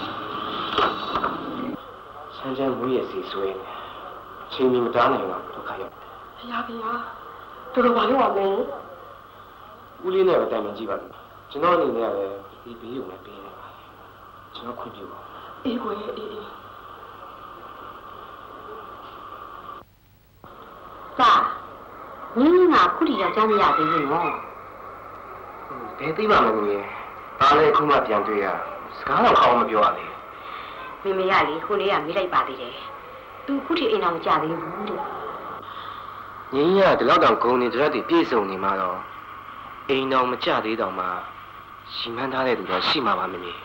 ဆန်းချမ်းမွေးရစီဆွေးနေချိန်မီမတားနိုင်တော့ဒုက္ခရောက်ဘုရားတော်တော်ပါလို့ပါမယ်ဦးလေးနဲ့ပဲတိုင်ပင်ကြည့်ပါဦးကျွန်တော်အနေနဲ့လည်းဒီဘေးကိုလည်းပေးနေပါကျွန်တော်ခွင့်ပြုပါအေးကိုရဲ့အေးစာနင်းကခုထိတော့ကြားမရသေးဘူးနော်ဘယ်သိမှမလို့ရဲ့အားလည်းခုမှပြန်တွေ့ရစကားတော့ခေါင်းမပြောရသေးမိမရလေခုလေးကမေးလိုက်ပါသေးတယ်သူခုထိအိမ်အောင်မကြသေးဘူးတဲ့ငင်းရဒီလောက်တောင်ဂုံနေကြတဲ့ပြည့်စုံနေမှာတော့အိမ်တော်မကြသေးတော့မှရှိမှန်းထားတဲ့သူတော့ရှိမှာပါမမေ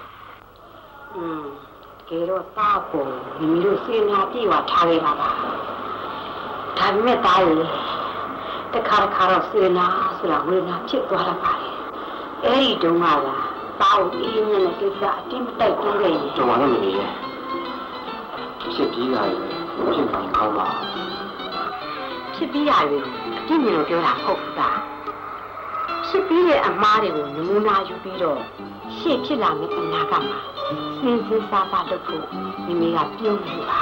ကဲတော့တားပုံမိမိတို့စေနာပြေဝထားခဲ့တာပါဒါပေမဲ့တားရင်တခါတော့စေနာဆိုတာဝေနာဖြစ်သွားတာပါလေအဲ့ဒီတုန်းကလားတားကိုအေးမြင့်တဲ့ကိစ္စအတင်းမတိုက်တွန်းခဲ့ရင်ကျွန်တော်လည်းမနေရဲ့ဖြစ်ပြီးတာလေဖြစ်မှကောင်းပါဖြစ်ပြီးတာလေအတင်းမြင်လို့ပြောတာဟုတ်သားဖြစ်ပြီးတဲ့အမားတွေကိုနမူနာယူပြီးတော့ရှေ့ဖြစ်လာမယ့်အနာဂတ်မှာစဉ်းစားလုပ်ဖို့မိမိကပြုံးနေတာ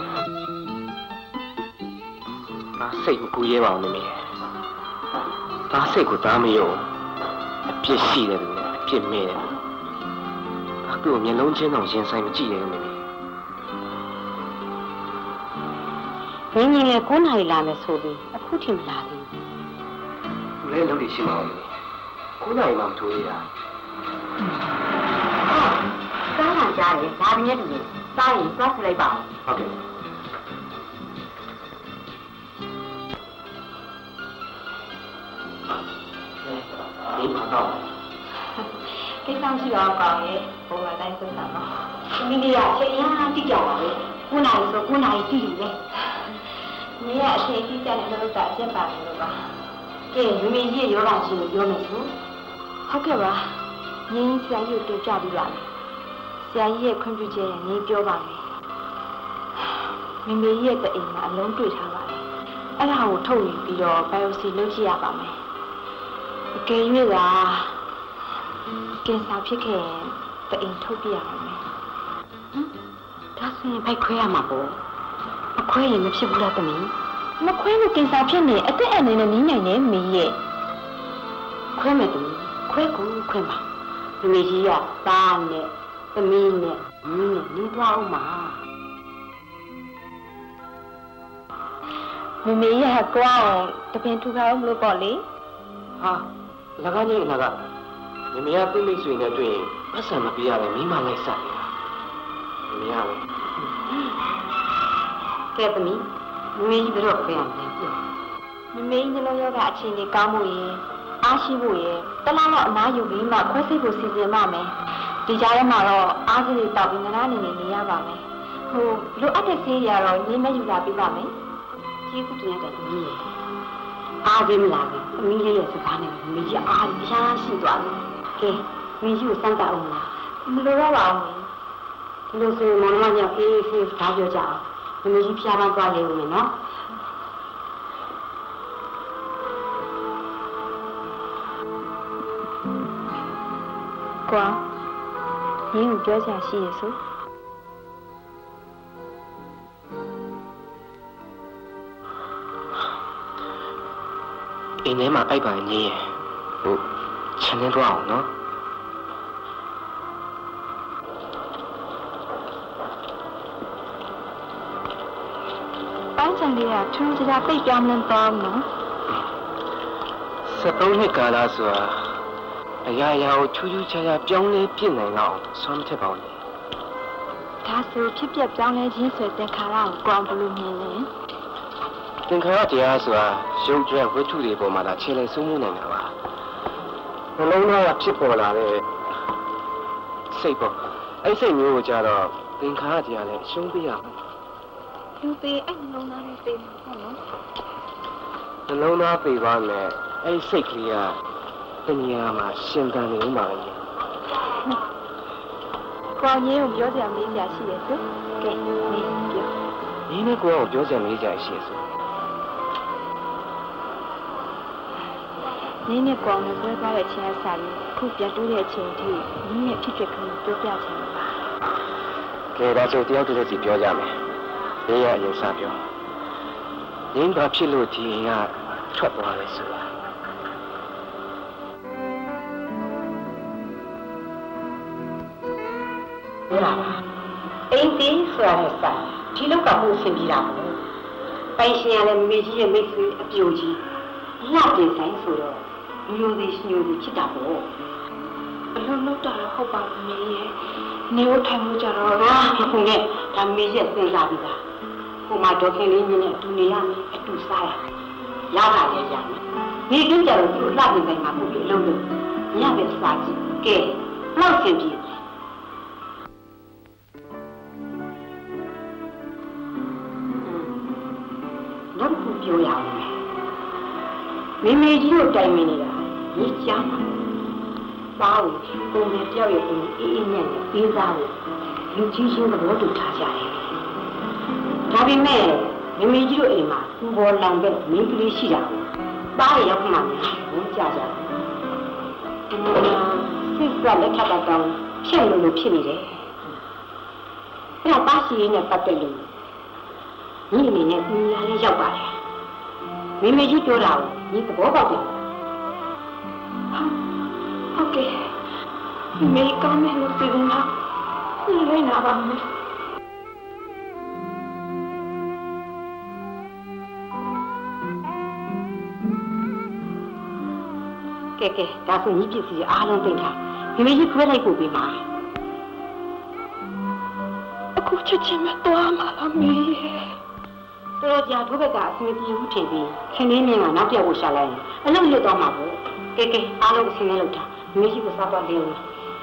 ဒါစိတ်ကိုကိုရဲပါအောင်မိမိဒါစိတ်ကိုသားမရောအပြစ်ရှိတယ်လို့အပြစ်မဲ့တယ်အခုမျက်လုံးချင်းအောင်ရင်ဆိုင်မကြည့်ရဘူးမိမိငင်းငယ်9နာရီလာမယ်ဆိုပြီးအခုထိမလာသေးဘူးလဲလုံးနေရှိမှာမိ9နာရီမှမထိုးရတာကားလာကြတယ်ဒါပြင်းတူတယ်စားရင်သွားလိုက်ပါဦးဟုတ်ကဲ့ဒီမှာတော့ကိစ္စရှိတော့ကောင်းရဲ့ပုံမှန်တိုင်းစဉ်းစားမှာသမီးလေးကချိန်ရတိကြပါပဲ9 နာရီဆို9 နာရီတိတယ်လေမင်းကအချိန်တိကျတဲ့လုပ်တာအကျက်ပါလို့ပါကဲမမေကြီးရဲ့ယောဂရှိလို့ပြောမယ်ဆိုဟုတ်ကဲ့ပါငင်းဆရာကြီးကိုတွေ့ကြပြီးပါမယ်ဆရာကြီးရဲ့ခွင့်ပြုချက်နဲ့ငင်းပြောပါမယ်မမေကြီးရဲ့တအိမ်မှာအလုံးတွေ့ထားပါတယ်အဲ့ဒါကိုထုတ်ယူပြီးတော့ biopsy လုပ်ကြည့်ရပါမယ်အကယ်၍သာကင်ဆာဖြစ်ခဲ့ရင်တအိမ်ထုတ်ပြရပါမယ်ဒါဆိုရင်ဖိုက်ခွဲရမှာပေါ့မခွဲရင်မဖြစ်ဘူးလားသမီးမခွဲလို့ကင်ဆာဖြစ်နေအသက်အန္တရာယ်နဲ့နီးနိုင်တယ်မေရဲ့ခွဲမယ်သမီးခွဲကိုခွဲပါမမေကြီးကသားနဲ့သမီးနဲ့ညီနဲ့နေသွားအောင်ပါမမေရဲ့ကွာတပင်ထူထားအောင်လို့ပေါ့လေဟာလကားကြီးလကားမမေကပြိမိတ်ဆွေနဲ့တွေ့ရင်ပတ်စံမပြရပဲမိမလိုက်စားနေတာမမေကပဲကဲသမီးမမေကြီးဘယ်တော့ခွဲရမလဲမမေကြီးနှလုံးရောဂါအခြေအနေကောင်းမှုရင်အားရှိဖို့ရင်တလားတော့အနားယူပြီးမှခွဲစိတ်ဖို့စီစဉ်မှမယ်ဒီကြားထဲမှာတော့အားစိတ်တောက်ပြီးနားနေနေရပါမယ်ဟိုလိုအပ်တဲ့ဆေးရတော့ရင်းမဲ့ယူလာပေးပါမယ်ကျေးဇူးတင်တဲ့သမီးအားသေးမလားသမီးလေးရဲ့စကားနဲ့မကြီးအားရရှားရှိသွားတယ်ကဲမင်းကြီးကိုစမ်းကြအောင်လားမလိုတော့ပါဘူးဒီလိုဆိုမောင်မညအေးအေးစကားပြောကြအောင်မင်းကြီးဖျားပန်းသွားလေဦးမယ်နော်ကွာရင်းကိုပြောချင်ရှိရစို့အိမ်ထဲမှာအိုက်ပါနေရင်ဟိုခြံထဲသွားအောင်နော်ပိုင်းချန်လေးကထူးခြားသိပ်ပြောင်းလဲသွားနော် 73နှစ်ကာလဆိုတာအရာရာကိုထူးထူးခြားခြားပြောင်းလဲပြစ်နိုင်အောင်ဆွမ်းထက်ပါဦးဒါဆိုဖြစ်ပျက်ပြောင်းလဲခြင်းဆိုတဲ့ခါရကိုကောင်းဘလို့မြင်လဲသင်္ခါရတရားဆိုတာရုပ်ကြွယ်ဝတ္ထုတွေပေါ်မှာသာခြေလှယ်ဆုံးမှုနိုင်တာပါနှလုံးသားကဖြစ်ပေါ်လာတဲ့စိတ်ပေါ့အဲ့စိတ်မျိုးကိုကြတော့သင်္ခါရတရားလည်းရှုံးပြရမှာလူသေးအဲ့နှလုံးသားနဲ့သိမှာပေါ့နော်နှလုံးသားသိပါမယ်အဲ့စိတ်ကလေးကတဏှာမှာရှင်သန်နေမှာပဲကိုရင်းကိုပြောကြမေးကြရှိရဲ့ဆိုကဲနေပြောဒီနေ့ကိုပြောကြမေးကြရှိရဲ့ဆိုနင်းနဲ့ကောင်းနဲ့ပွဲသွားတဲ့အချိန်အစားလေးခုပြန်တိုးတဲ့အချိန်ထိနင်းနဲ့ဖြစ်ဖြစ်ကလေးပြောပြချင်ပါကဲဒါဆိုတယောက်တည်းစီပြောကြမယ်ဘေးရအရင်စပြောနင်းဘာဖြစ်လို့ဒီအိမ်ကထွက်သွားလဲဆိုတာဟုတ်လားအိမ်သေးဆိုတာလည်းစဒီလောက်ကမှုအဆင်ပြေတာပေါ့ပိုင်ရှင်ရလည်းမေကြီးရဲ့မိတ်ဆွေအပြိုကြီးလှတင်ဆိုင်ဆိုတော့မျိုးသေးရှင်မျိုးသေးဖြစ်တာပေါ့အလုံးလုံးတာတော့ဟုတ်ပါဘူးမေရဲ့နေဦးထိုင်မှုကြတော့ဟာခုနဲ့ဒါမေကြီးစဉ်းစားပြီးသားဟိုမှာဒေါက်ခင်လေးကြီးနဲ့အတူနေရမယ်အတူစားရတာလည်းရမယ်ဒီကင်းကြတော့သူ့လှတင်ဆိုင်မှာပို့ပြီးအလုံးလုံးညပဲစားကြည့်ကဲလောက်ဆင်ပြေတော့ပြောရအောင်မေမေကြီးတို့တိုင်မင်နေတာဒီကြားမှာပါဘူးပုံနဲ့ပြောက်ရဲ့ပုံအေးအေးနဲ့ပေးစားဖို့လူကြီးချင်းသဘောတူထားကြတယ်ဒါပေမဲ့မေမေကြီးတို့အိမ်မှာသူ့ဘောလံပဲမင်းကလေးရှိတာပါးရရောက်မှဝင်ကြကြစစ်ကလက်ထပ်တော့ဖြစ်လို့ဖြစ်နေတယ်အဲ့တော့ပါစီနဲ့ပတ်သက်လို့ညီအနေနဲ့သူများလေးရောက်ပါတယ်မေမေကြီးပြောတာကိုညီသဘောပေါက်တယ်ဟုတ်ကဲ့မေကောင်းမယ်လို့ပြောနေတာနေနာပါမယ်ကဲဒါဆိုညီပစ္စည်းအားလုံးတင်ထားမေမေကြီးခွဲလိုက်ပို့ပေးပါအခုချက်ချင်းမသွားမှာလားမေတော်ကြာထိုးဘက်ကအစင်းပြေဦးထင်ပြီးခင်လေးမြင်ကနောက်ပြတ်ဖို့ရှာလိုက်ရင်အလုပ်လွတ်သွားမှာပေါ့ကဲအားလုံးအစင်းနဲ့လုပ်တာမေကြီးကိုစားတော့လေဦး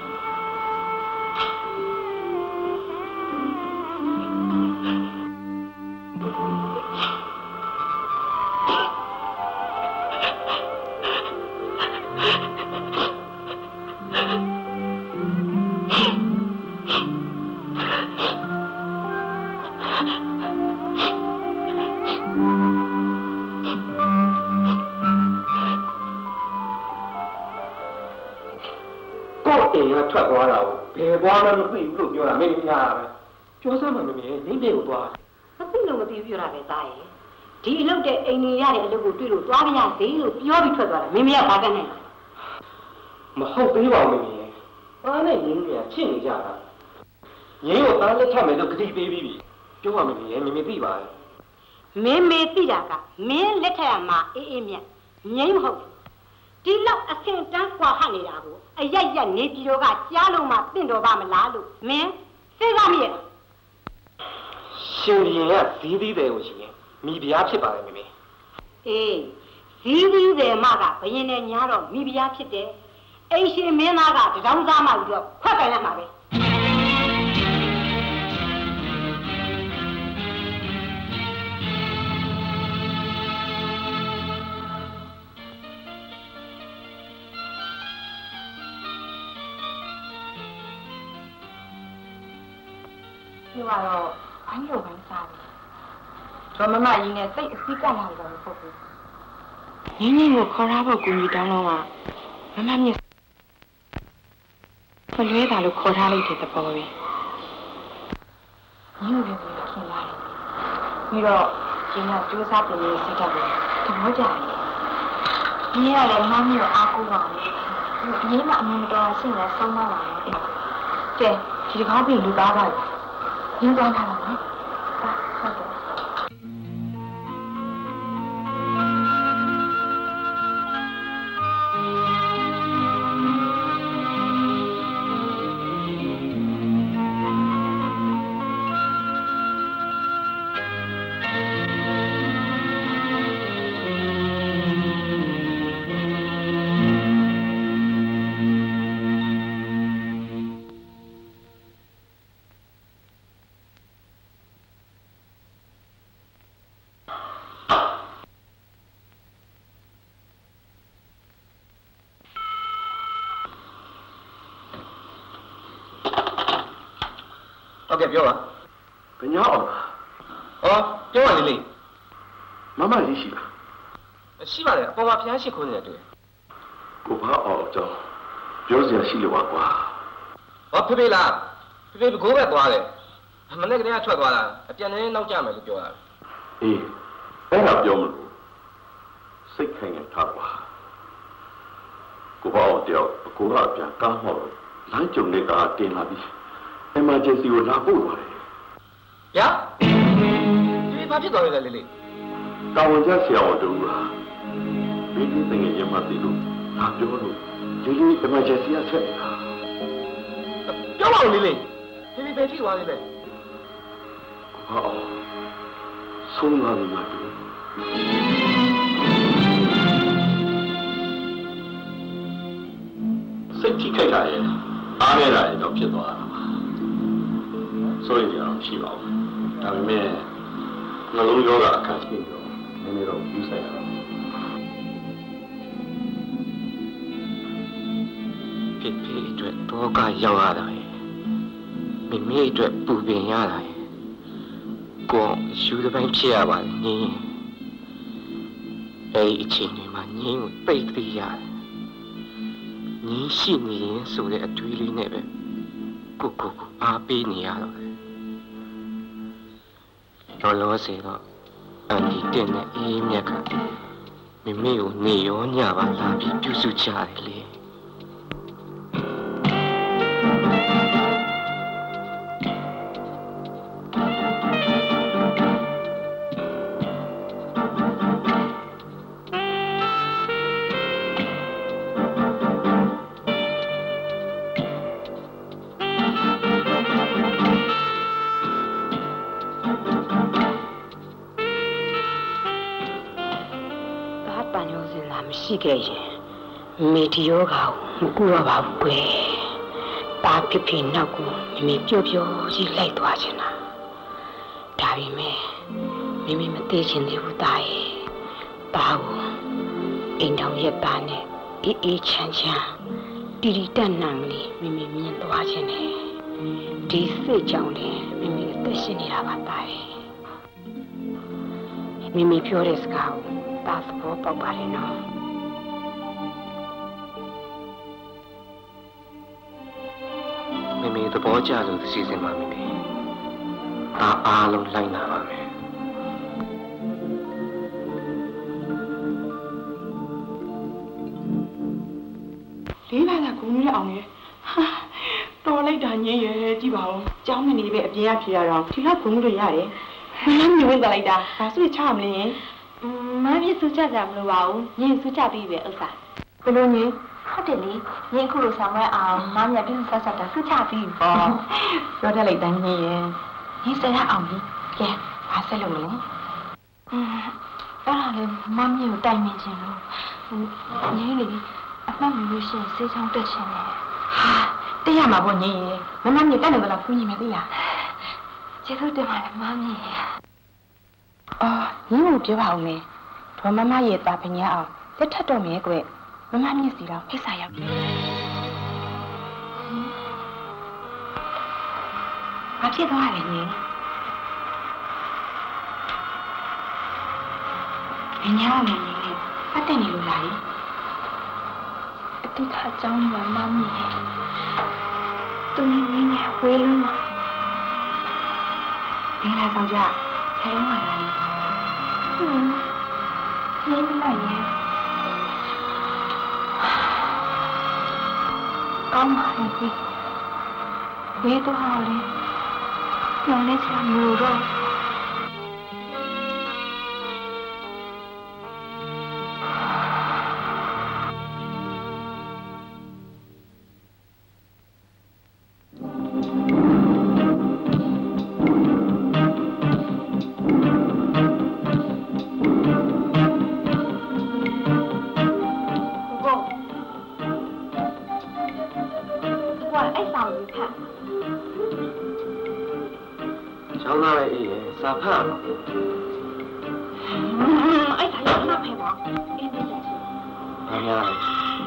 ကထွက်သွားတာကိုဘယ်သွားမှမသိဘူးလို့ပြောတာမင်းများပဲပြောစမ်းမှမမြင်နင်းတဲ့ကိုသွားမသိလို့မသိပြောတာပဲသားရဲ့ဒီအလုပ်တဲ့အိမ်နေရတဲ့အလုပ်ကိုတွေ့လို့သွားကြရစေလို့ပြောပြီးထွက်သွားတာမင်းမရဘာကနဲ့မဟုတ်သေးပါဘူးမင်းအားနဲ့ရင်းတွေကချစ်နေကြတာရင်းကိုသားလက်ထပ်မယ်လို့ကတိပေးပြီးပြီပြောပါမင်းမင်းသိပါရဲ့မင်းမေသိတာကမင်းလက်ထက်ရမှာအေးမြတ်ငိမ့်မဟုတ်ဒီလောက်အဆင့်တန်းကွာဟနေတာကိုအရက်ရက်နေပြည်တော်ကကြားလို့မှတင့်တော်ပါမလားလို့မင်းစဉ်းစားမိရဲ့ရှင်ရင်ကဇီးသီးတယ်ကိုရှင်မိဖုရားဖြစ်ပါတယ်မင်းအေးဇီးသီးတယ်မကဘယင်နဲ့ညားတော့မိဖုရားဖြစ်တယ်အိမ်ရှင်မင်းသားကတထောင်စားမှပြီးတော့ခွက်ကန်ရမှာပဲဒီကတော့ဘိုင်းလိုဘိုင်းစားတယ်ကျွန်မမကြီးနဲ့စိတ်အစီးကပ်လာတော့မဟုတ်ဘူးငင်းငင်းကိုခေါ်ရဖို့ကူညီတောင်းတော့မှမမမြင့်ဖလွဲတာလို့ခေါ်ထားလိုက်တဲ့သဘောပဲငင်းကိုလည်းခင်လာတယ်ပြီးတော့ကျင်းကစူးစမ်းပြင်နေစိတ်ကလည်းသဘောကျတယ်ငင်းရလည်းမမမျိုးအားကိုးပါလေငင်းမအမှန်တော်ရှင်းလဲဆုံးမပါဘူးကဲဒီကောင်းပြီလူသားပါရင်းသွားထားပါနော်ဟုတ်တယ်ဟုတ်ကဲ့ပြောပါဘယ်ညအောင်လားပြောပါလေလေမမလေးရှိလားရှိပါတယ်အပေါ်မှာဖျားရှိခိုးနေတယ်တွေ့ကိုဘာအောင်ကြောင်းပြောစရာရှိလို့ပါကွာဖေဖေလားဖေဖေကိုပဲသွားတယ်မနေ့ကတည်းကထွက်သွားတာအပြန်နေနောက်ကျမယ်လို့ပြောတာအေးအဲ့ဒါပြောမလို့စိတ်ခိုင်နေထားပါကိုဘာအောင်တယောက်ကိုကအပြန်ကားမော်လမ်းကြုံနေတာတင်လာပြီemergency ကိုလာပို့ပါတယ်။ညာဒီဘာဖြစ်သွားလဲလေတာဝန်ကျဆရာတော်တူလားဒီဒီတငယ်ရမသိလို့ဒါပြောလို့ဒီဒီ emergency ဆက်နေတာပြောပါဦးလေဒီဒီပဲကြည့်သွားလေပဲဟောဆုံးလာပြီမှာတူစိတ်ထိခိုက်လာရဲ့အားရတာတော့ဖြစ်သွားတာဆိုရင်ကြောင်ရှိပါဘူးဒါပေမဲ့နှလုံးရောဂါအခက်ရှိတော့နည်းနည်းတော့ယူဆိုင်ရအောင်ဖြစ်ဖြစ်အတွက်တော့ကရောက်ရတာမိမိအတွက်ပူပင်ရတာကိုယူတဲ့ပိုင်းဖြစ်ရပါတယ်ငင်းအဲ့ဒီအချိန်တွေမှာငင်းကိုပိတ်သိရတယ်ငင်းရှိနေရင်ဆိုတဲ့အတွေးလေးနဲ့ပဲကိုအားပေးနေရတော့လောလောဆယ်တော့အန်ဒီတင်နဲ့အေးမြက်ကမိမိကိုနေရောညပါလာပြီးပြုစုကြတယ်လေရှိခဲ့ရင်မေဒီယောဂါကိုမကူရပါဘူးကွယ်။တာဖြစ်ဖြစ်နောက်ကိုမိပျော့ကြီးလိုက်သွားချင်တာ။ဒါပေမဲ့မိမသိချင်သေးဘူးတာရဲ့။တာကိုအိမ်တော်ရဲ့သားနဲ့အေးချမ်းတီတီတက်နံလေးမိမြင်သွားချင်တယ်။ဒီစိတ်ကြောင့်လည်းမိအသက်ရှင်နေတာပါတာရဲ့။မိပြောတဲ့စကားကိုတာသဘောပေါက်ပါတယ်နော်။သဘောကျလို့စီစဉ်ပါမယ်အားလုံးလိုက်နာပါမယ်လေးပါးကဂုံနဲ့အောင်ရဲ့တော်လိုက်တာညင်းရဲ့ကြည့်ပါဦးကျောင်းမနေပဲအပြင်ရဖြေရတော့ဒီလောက်ဂုံတွေရတယ်မင်းမျိုးဝင်သွားလိုက်တာဘာဆွေချမလဲမမပြစ်စူးကြကြမလို့ပါဘူးညင်းစူးကြပြီးပဲဥစ္စာဘယ်လိုညင်းဟုတ်တယ်လေညင်းခုလိုဆောင်မဲ့အောင်မမပြစ်ဆက်ဆက်တာစူးကြပြီးပေါ့ပြောတတ်လိုက်တာညင်းရဲ့ညင်းစရအောင်ပြီကဲဘာဆက်လို့မလဲအဲ့ဒါလေမမမျိုးတိုင်မြင်ခြင်းလို့ညင်းလေအမှန်မျိုးရှင်စေးချောင်းတက်ခြင်းနဲ့တက်ရမှာပေါ့ညင်းရဲ့မမမျိုးတက်နေတော့ကူညီမယ်သိလားကျေးဇူးတင်ပါတယ်မမကြီးညင်းကိုပြောပါဦးမယ်ဒေါ်မမရဲ့တာပညာအောင်လက်ထပ်တော့မယ်ကွမမမြင့်စီတော့ဖိတ်စာရောက်တယ်ဘာဖြစ်သွားလဲညင်းအညာမင်းလေးပတ်တယ်နေလို့လားအတိတ်အကြောင်းကမမကြီးသူနေနေဝေးလုံးမှာဒီလာဆောင်ကြဆဲမှာလားနေမလိုက်ရဲ့ကောင်းပါလေဘယ်တော့ဟာလဲညနေချာမလို့တော့စာဖတ်အဲ့ဒါရမှာဖေပါအင်းဒီချက်ဘာများလဲ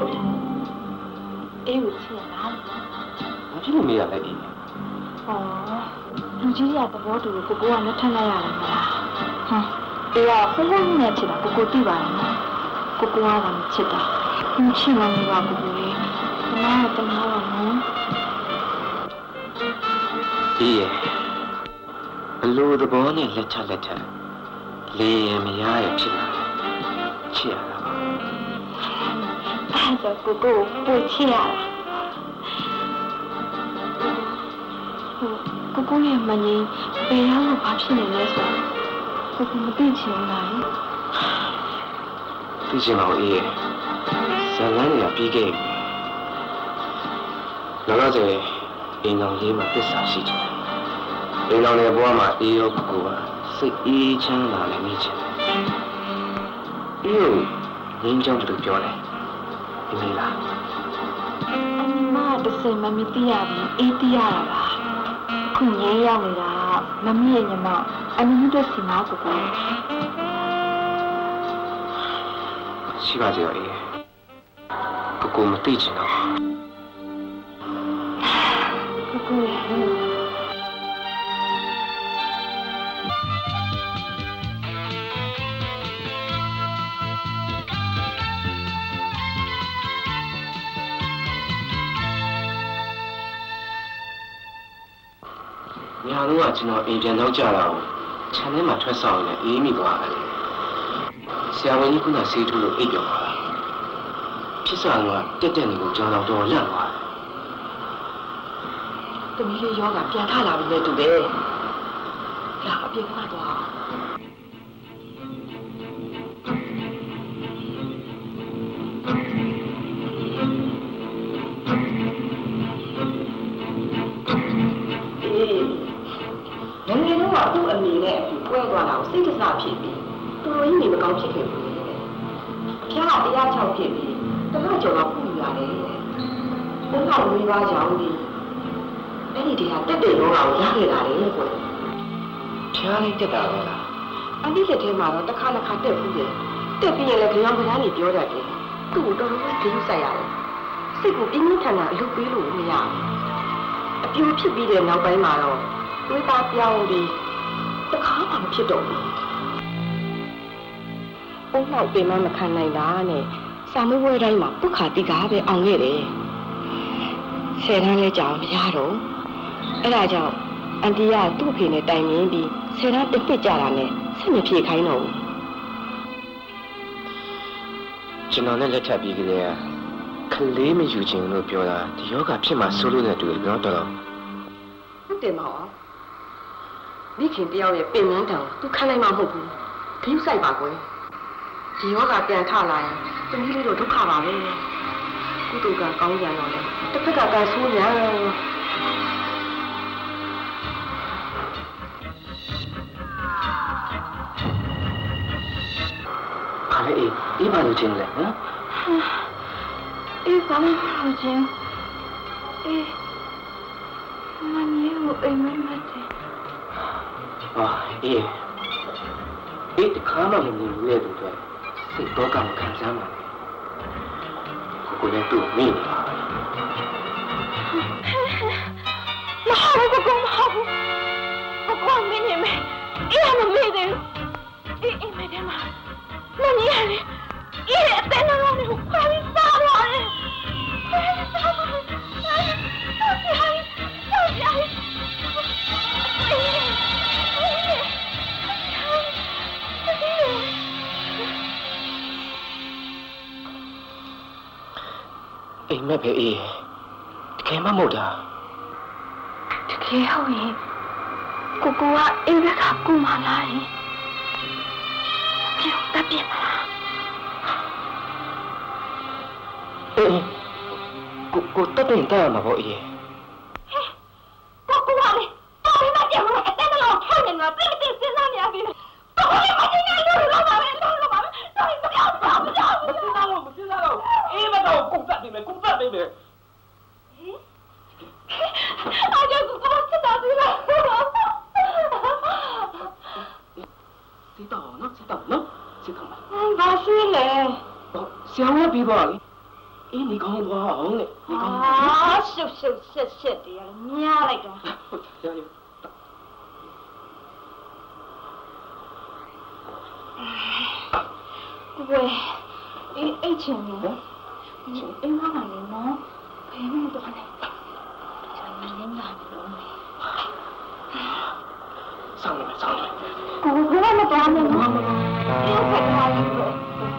အေးကိုချင်လားဘာဖြစ်လို့မေးရလဲအေးလူကြီးရသဘောတူကိုကလက်ထပ်လိုက်ရတယ်မလားအေးကဖုန်းဖုန်းနဲ့ချစ်တာကိုသိပါတယ်နော်ကိုကလည်းချစ်တာချစ်မှမပါဘူးလေမမကတနာပါနော်အေးဘလို့သဘောနဲ့လက်ချလေရင်မရရဖြစ်လာချစ်ရတာပါအဲ့ဒါကိုပို့ချစ်ရတာကိုရဲ့မငင်းဘယ်ရောက်လို့ဘာဖြစ်နေလဲဆိုတော့ကိုမသိချင်လားသိချင်ပါဦးအေးဇလန်းတွေကပြီးခဲ့ပြီလောလောဆယ်အိမ်တော်လေးမှာသစ္စာရှိတယ်အိမ်တော်ရဲ့ဘဝမှာအေးရောကိုကစိတ်အေးချမ်းသာလည်းနေချင်အေးငင်းကြောင်းတူပြောတယ်ဒီမေးလားအမတစ်စင်မမီသိရဘူးအေးသိရတာပါခုငင်းရောက်နေတာမမရဲ့ညီမအနည်းတို့စီမကိုရှိပါစေအေးကိုမသိချင်တော့ကိုရဲ့ညာတော့ကျွန်တော်အိမ်ပြန်တော့ကြတာကိုခြံထဲမှာထွက်ဆောင်နေအေးမိသွားတယ်ဆရာဝန်ကြီးကဆေးထိုးလို့အိပ်ပြောသွားတာဖြစ်စားတော့တက်နေကိုကြောင်တော့လန့်သွားတယ်တမီးလေးယောဂပြန်ထလာပြီလေတူတယ်လာအပြင်ကတော့သူ့အနေနဲ့အပြွဲသွားတာကိုစိတ်တစားဖြစ်ပြီးသူတို့ကြီးနေမကောင်းဖြစ်ခဲ့ဘူး။ဖျားတရားချောက်ဖြစ်ပြီးတခါကျော်တော့ပူရတယ်။ဘုရားဝေးပါကြောင်းဒီအဲ့ဒီတရားတက်တဲ့တော့ကိုရခဲ့တာလေကွ။ဖျားလေးတက်တာလား။အဲ့ဒီလက်ထဲမှာတော့တစ်ခါတစ်ခါတက်ဘူးလေ။တက်ပြီးရင်လည်းကြောင်ကစားနေပြောတတ်တယ်။သူ့ကိုတော်တော်ကြီးဆိုင်ရတယ်။စိတ်ကိုပြင်းပြထန်တာအလုပ်ပေးလို့မရဘူး။အပြူဖြစ်ပြီးတဲ့နောက်ပိုင်းမှာတော့တွေးသားပြောင်းပြီးတခါမှမဖြစ်တော့ဘူး။ဘုံနောက်ပင်မခံနိုင်တာနဲ့စာမွေးတိုင်းမှာပုခါတိကားပဲအောင်ခဲ့တယ်။10 တန်းလဲကြောင်မရတော့အဲ့ဒါကြောင့်အန်တီကသူ့အဖေနဲ့တိုင်ပင်ပြီးဆယ်တန်းတစ်နှစ်ကြာတာနဲ့ဆက်မပြေခိုင်းတော့ဘူးကျွန်တော်နဲ့လက်ထပ်ပြီးကြတဲ့ကလေးမယူချင်လို့ပြောတာဒီယောဂဖြစ်မှဆိုးလို့နဲ့တူတယ်ပြောတော့ဟုတ်တယ်မောင်မိခင်တယောက်ရဲ့ပင်မတောင်သူခံနိုင်မှာမဟုတ်ဘူးခင်းဆိုင်ပါကွယ်ဒီယောဂပြန်ထလာရင်တမီးလေးတို့ဒုက္ခပါပဲကုသိုလ်ကကောင်းကြတော့လေတစ်ဖက်ကကဆိုးရအေးဘာလို့ချင်းလဲဟမ်အေးဘာလို့ချင်းအေးမမီးကိုအိမ်မက်တယ်အေးတခါမှမမြင်ဘူးလေတူတယ်စိတ်တော့ကမခံစားမှာကိုလည်းသူ့မိနေပါမဟုတ်ဘူးမဟုတ်ဘူးကိုမင်းနေမယ်အေးမမေ့တယ်အေးမတယ်မှာမမီးရတယ်အေးအတင်းလုံးနဲ့ခွာပြီးစားသွားတယ်အိမ်မက်ပဲအေးတကယ်မှမဟုတ်တာတကယ်ဟုတ်ရင်ကိုကအိမ်ဘက်ကကူမလာရင်ပြောတတ်ပြမလားအေးကိုတက်တင်တာမှာပေါ့အေးကိုကလေတော်ပြီမကြောက်ဘူးအတင်းလုံးထိုင်နေတာပြည့်ပြည့်စဉ်းစားနေရပြီတော်ပြီမတင်နေလို့တော့ပါပဲတော်ပြီမကြောက်ပါဘူးကြောက်မစဉ်းစားတော့အေးမတော့ကုန်တက်နေမယ်အားကြောင့်ကိုစစ်တာပြီလားစစ်တော့နော်စစ်တော့ဘာရှိလဲဆရာကပြီးပါလေအေးနေကောင်းသွားအောင်လေနေကောင်းရှုပ်ဆက်တရားများလိုက်တာဟုတ်ဆရာကိုယ်အိတ်ချင်တယ်အိမ်မလာလေနော်ဘယ်နဲ့တော့လဲကျွန်တော်လည်းလာပြီလို့ဆောင်းနေကိုယ်ကမတော်နဲ့နော်ဒီဖက်ထားလိုက်တော့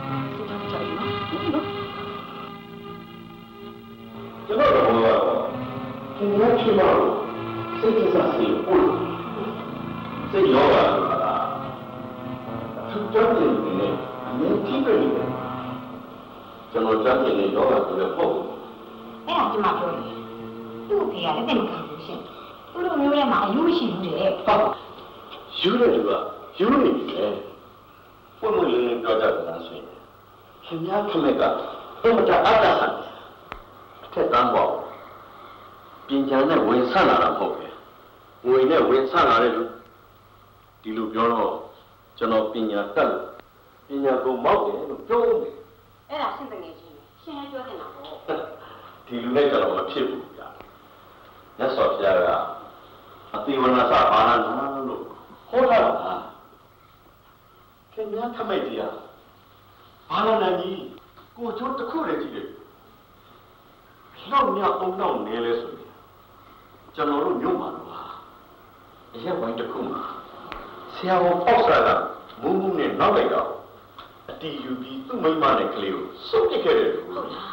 ကျွန်တော်တို့ကတော့ခင်ဗျားဖြစ်တော့စိတ်ကြစားစီပို့စိတ်ရောပါဆိုတာသူကြောက်နေတယ်အမြင်ထိပဲနေတယ်ကျွန်တော်ကြောက်နေတဲ့ရောပါဆိုလည်းပေါ့အဲ့ဒါကျမပြောတယ်သူ့အဖေကလည်းတင်ခံလို့ရှင်သူတို့မျိုးထဲမှာအယူမရှိဘူးတဲ့ဟုတ်ယူတယ်သူကယူနေပြီလေပုံမှန်လေးပြောကြတာဆိုရင်ခင်ဗျားခမက်ကအမတအတ္တဆန်ထက်တန်းပေါ့ပညာနဲ့ဝင်ဆလာတာမဟုတ်ပဲငွေနဲ့ဝင်ဆလာတဲ့လူဒီလိုပြောတော့ကျွန်တော်ပညာတတ်လို့ပညာကိုမောက်တယ်လို့ပြောနေတယ်အဲ့ဒါရှင်းတကယ်ကြီးရှင်းလည်းပြောနေတာပေါ့ဒီလူနဲ့ကျွန်တော်မဖြစ်ဘူးဗျာမြတ်စွာဘုရားကအတိဝနာစဘာနာလို့ဟောတာလားခင်ဗျားခမိတ်ကြီးဘာနာကြီးကိုချိုးတစ်ခုလည်းကြည့်တယ်လောက်မြအောင်တော့နေလဲဆိုရင်ကျွန်တော်တို့မြို့မှာတော့အရက်ဝိုင်းတစ်ခုမှာဆရာဝန်ပေါက်စားကမုံမုံနဲ့နောက်လိုက်တော့အတီယူပြီးသူ့မိမနဲ့ကလေးကိုစုပ်ပစ်ခဲ့တယ်ဟုတ်လား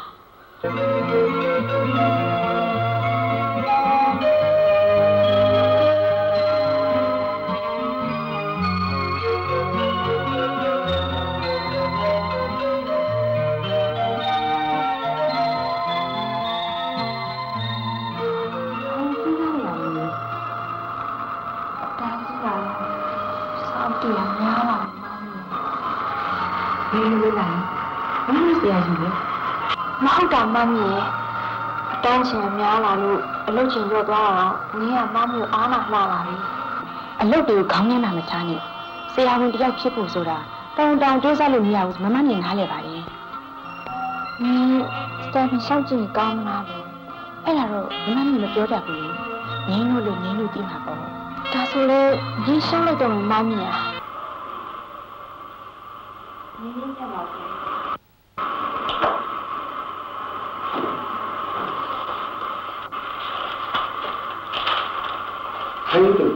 မဟုတ်တာမမီးရဲ့အတန်းချင်များလာလို့အလုပ်ချင်ရောသွားတော့နင်းကမမီးကိုအားနာလှလာပြီအလုပ်တွေကိုခေါင်းညံ့တာမချားနဲ့ဆရာဝန်တယောက်ဖြစ်ဖို့ဆိုတာတောင်ကြိုးစားလို့မရဘူးမမမြင်နားလဲပါလေနင်းစတန်ဖီရှောက်ကြည့်ကောင်းမလားလို့အဲ့ဒါတော့မမမြင်မပြောတတ်ဘူးနင်းလို့ပြီးမှာပေါ့ဒါဆိုလေနင်းရှောက်လိုက်တော့မမမြင်နင်းတက်ပါဘူး你的。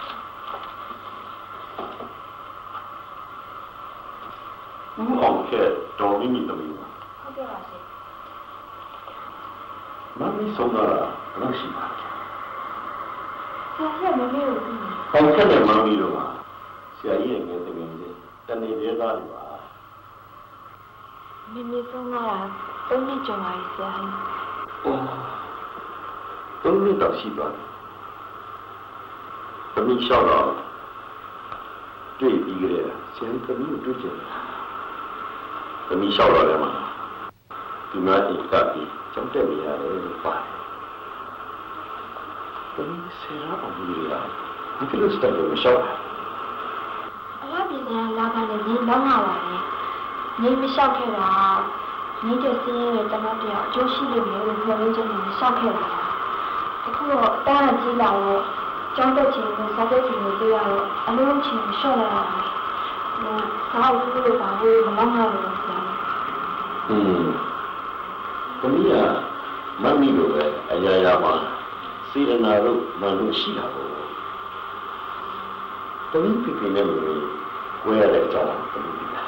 我အောင်ခဲ့တော်ပြီးနေတယ်ဟုတ်ကဲ့ပါရှင်မမီးဆုံးတာတော့ရှိပါဆရာမမေးဘူး။ဟုတ်ကဲ့မမီးတို့ပါဆရာကြီးရဲ့ငယ်တကယ်ကြီးတနေ့လေးသားတွေပါမေမေဆုံးတာ3နှစ်ကျော်ပါပြီဆရာကြီး။အော်3နှစ်တော့ရှိသွားတယ်။သမီးလျှောက်တော့တွေ့ပြီးကြတယ်ဆရာကြီးသမီးကိုတွေ့ကြတယ်။သမီးလျှောက်တော့လည်းမှာဒီမှာအိတ်ကပြီးကျောင်းတက်နေရတယ်လို့ပါတယ်။သမီးဆရာအောင်ပြီးရတယ်။ဒီလိုစတဲ့လို့လျှောက်တယ်။အလားပြင်ကလာကလည်းနေလောက်လာပါတယ်။နေမလျှောက်ခဲ့တာနေတဲ့စင်းရဲ့တမတ်တယောက်အကျိုးရှိလိမ့်မယ်လို့ပြောလို့ချင်းနေလျှောက်ခဲ့တာ။အခုတော့တားရကြီးလာတော့ကျောင်းတက်ချင်းကိုစားတဲ့ချင်းကိုတွေ့ရတော့အလုံးချင်းလျှော့လာတာ။စားဖို့လို့ပါလို့မလောက်တော့ဘူးဆရာ။သမီးကမမီးလိုပဲအရာရာမှာစေရနာတို့မလို့ရှိတာပေါ့။သမီးပြပြနဲ့လို့ဝယ်ရတဲ့အကြောင်းသမီးက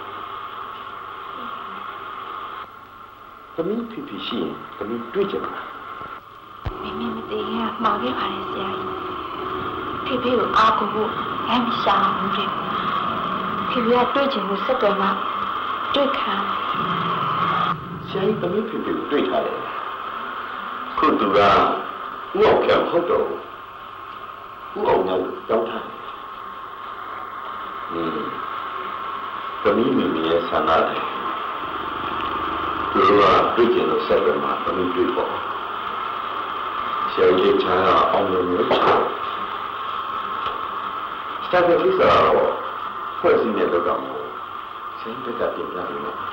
သမီးပြရှိရင်သမီးတွေ့ကြမှာမင်းမတည်ရမှားခဲ့ပါလေဆရာကြီးဖေကိုအားကိုဖို့လမ်းရှာမှုတွေဖေကတွေ့ချင်လို့စက်တယ်မှာတွေ့ခံဆရာကြီးသမီးဖေကိုတွေ့ထားတယ်ခုသူကဥအောင်ကဟုတ်တော့ဥအောင်ကတောင်းထားသမီးမိမိရဲ့ဆန္ဒတယ်သူကတွေ့ကျင်လို့ဆက်တယ်မှာသမီးတွေ့ပေါ့ဆရာကြီးချာအောင်လို့မျိုးချာစတာကိစ္စတော့ဖွဲ့စည်းနေတော့မှဆင်းတက်ကပြင်ပြနေမှာ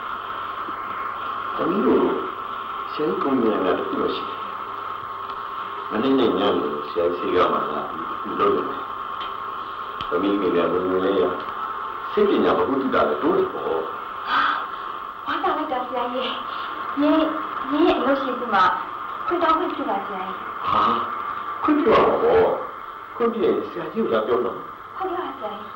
သမီးတို့ဆင်းကုန်းနေတာတခုလို့ရှိတယ်မနေ့ညညလို့ဆရာကြီးကမှလာပြီးလုပ်တယ်သမီးမိလည်းဘယ်လိုလဲစိတ်ပညာဘုဒ္ဓတာလည်းတိုးတယ်ပေါ့ဝါတာလိုက်တာဆရာကြီးညရဲ့အလို့ရှိသူမှာခွင့်တောင်းခွင့်ပြုပါဆရာကြီးဟာခွင့်ပြုပါဘောခွင့်ပြည့်ဆရာကြီးကပြောတော့ဟုတ်ကဲ့ဆရာကြီး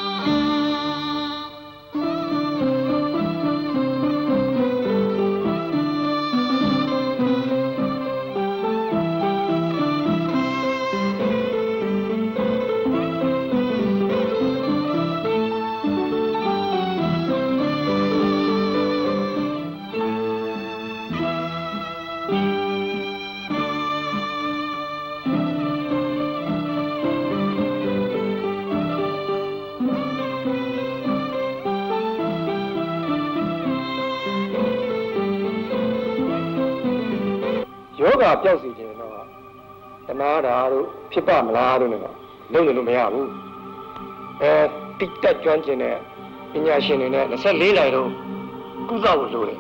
ပျောက်စီခြင်းတော့တနာတာတို့ဖြစ်ပါမလားတို့နဲ့တော့လုံးလို့မရဘူးတိတ်တက်ကျွမ်းကျင်တဲ့ပညာရှင်တွေနဲ့24နိုင်တော့ကုသဖို့လိုတယ်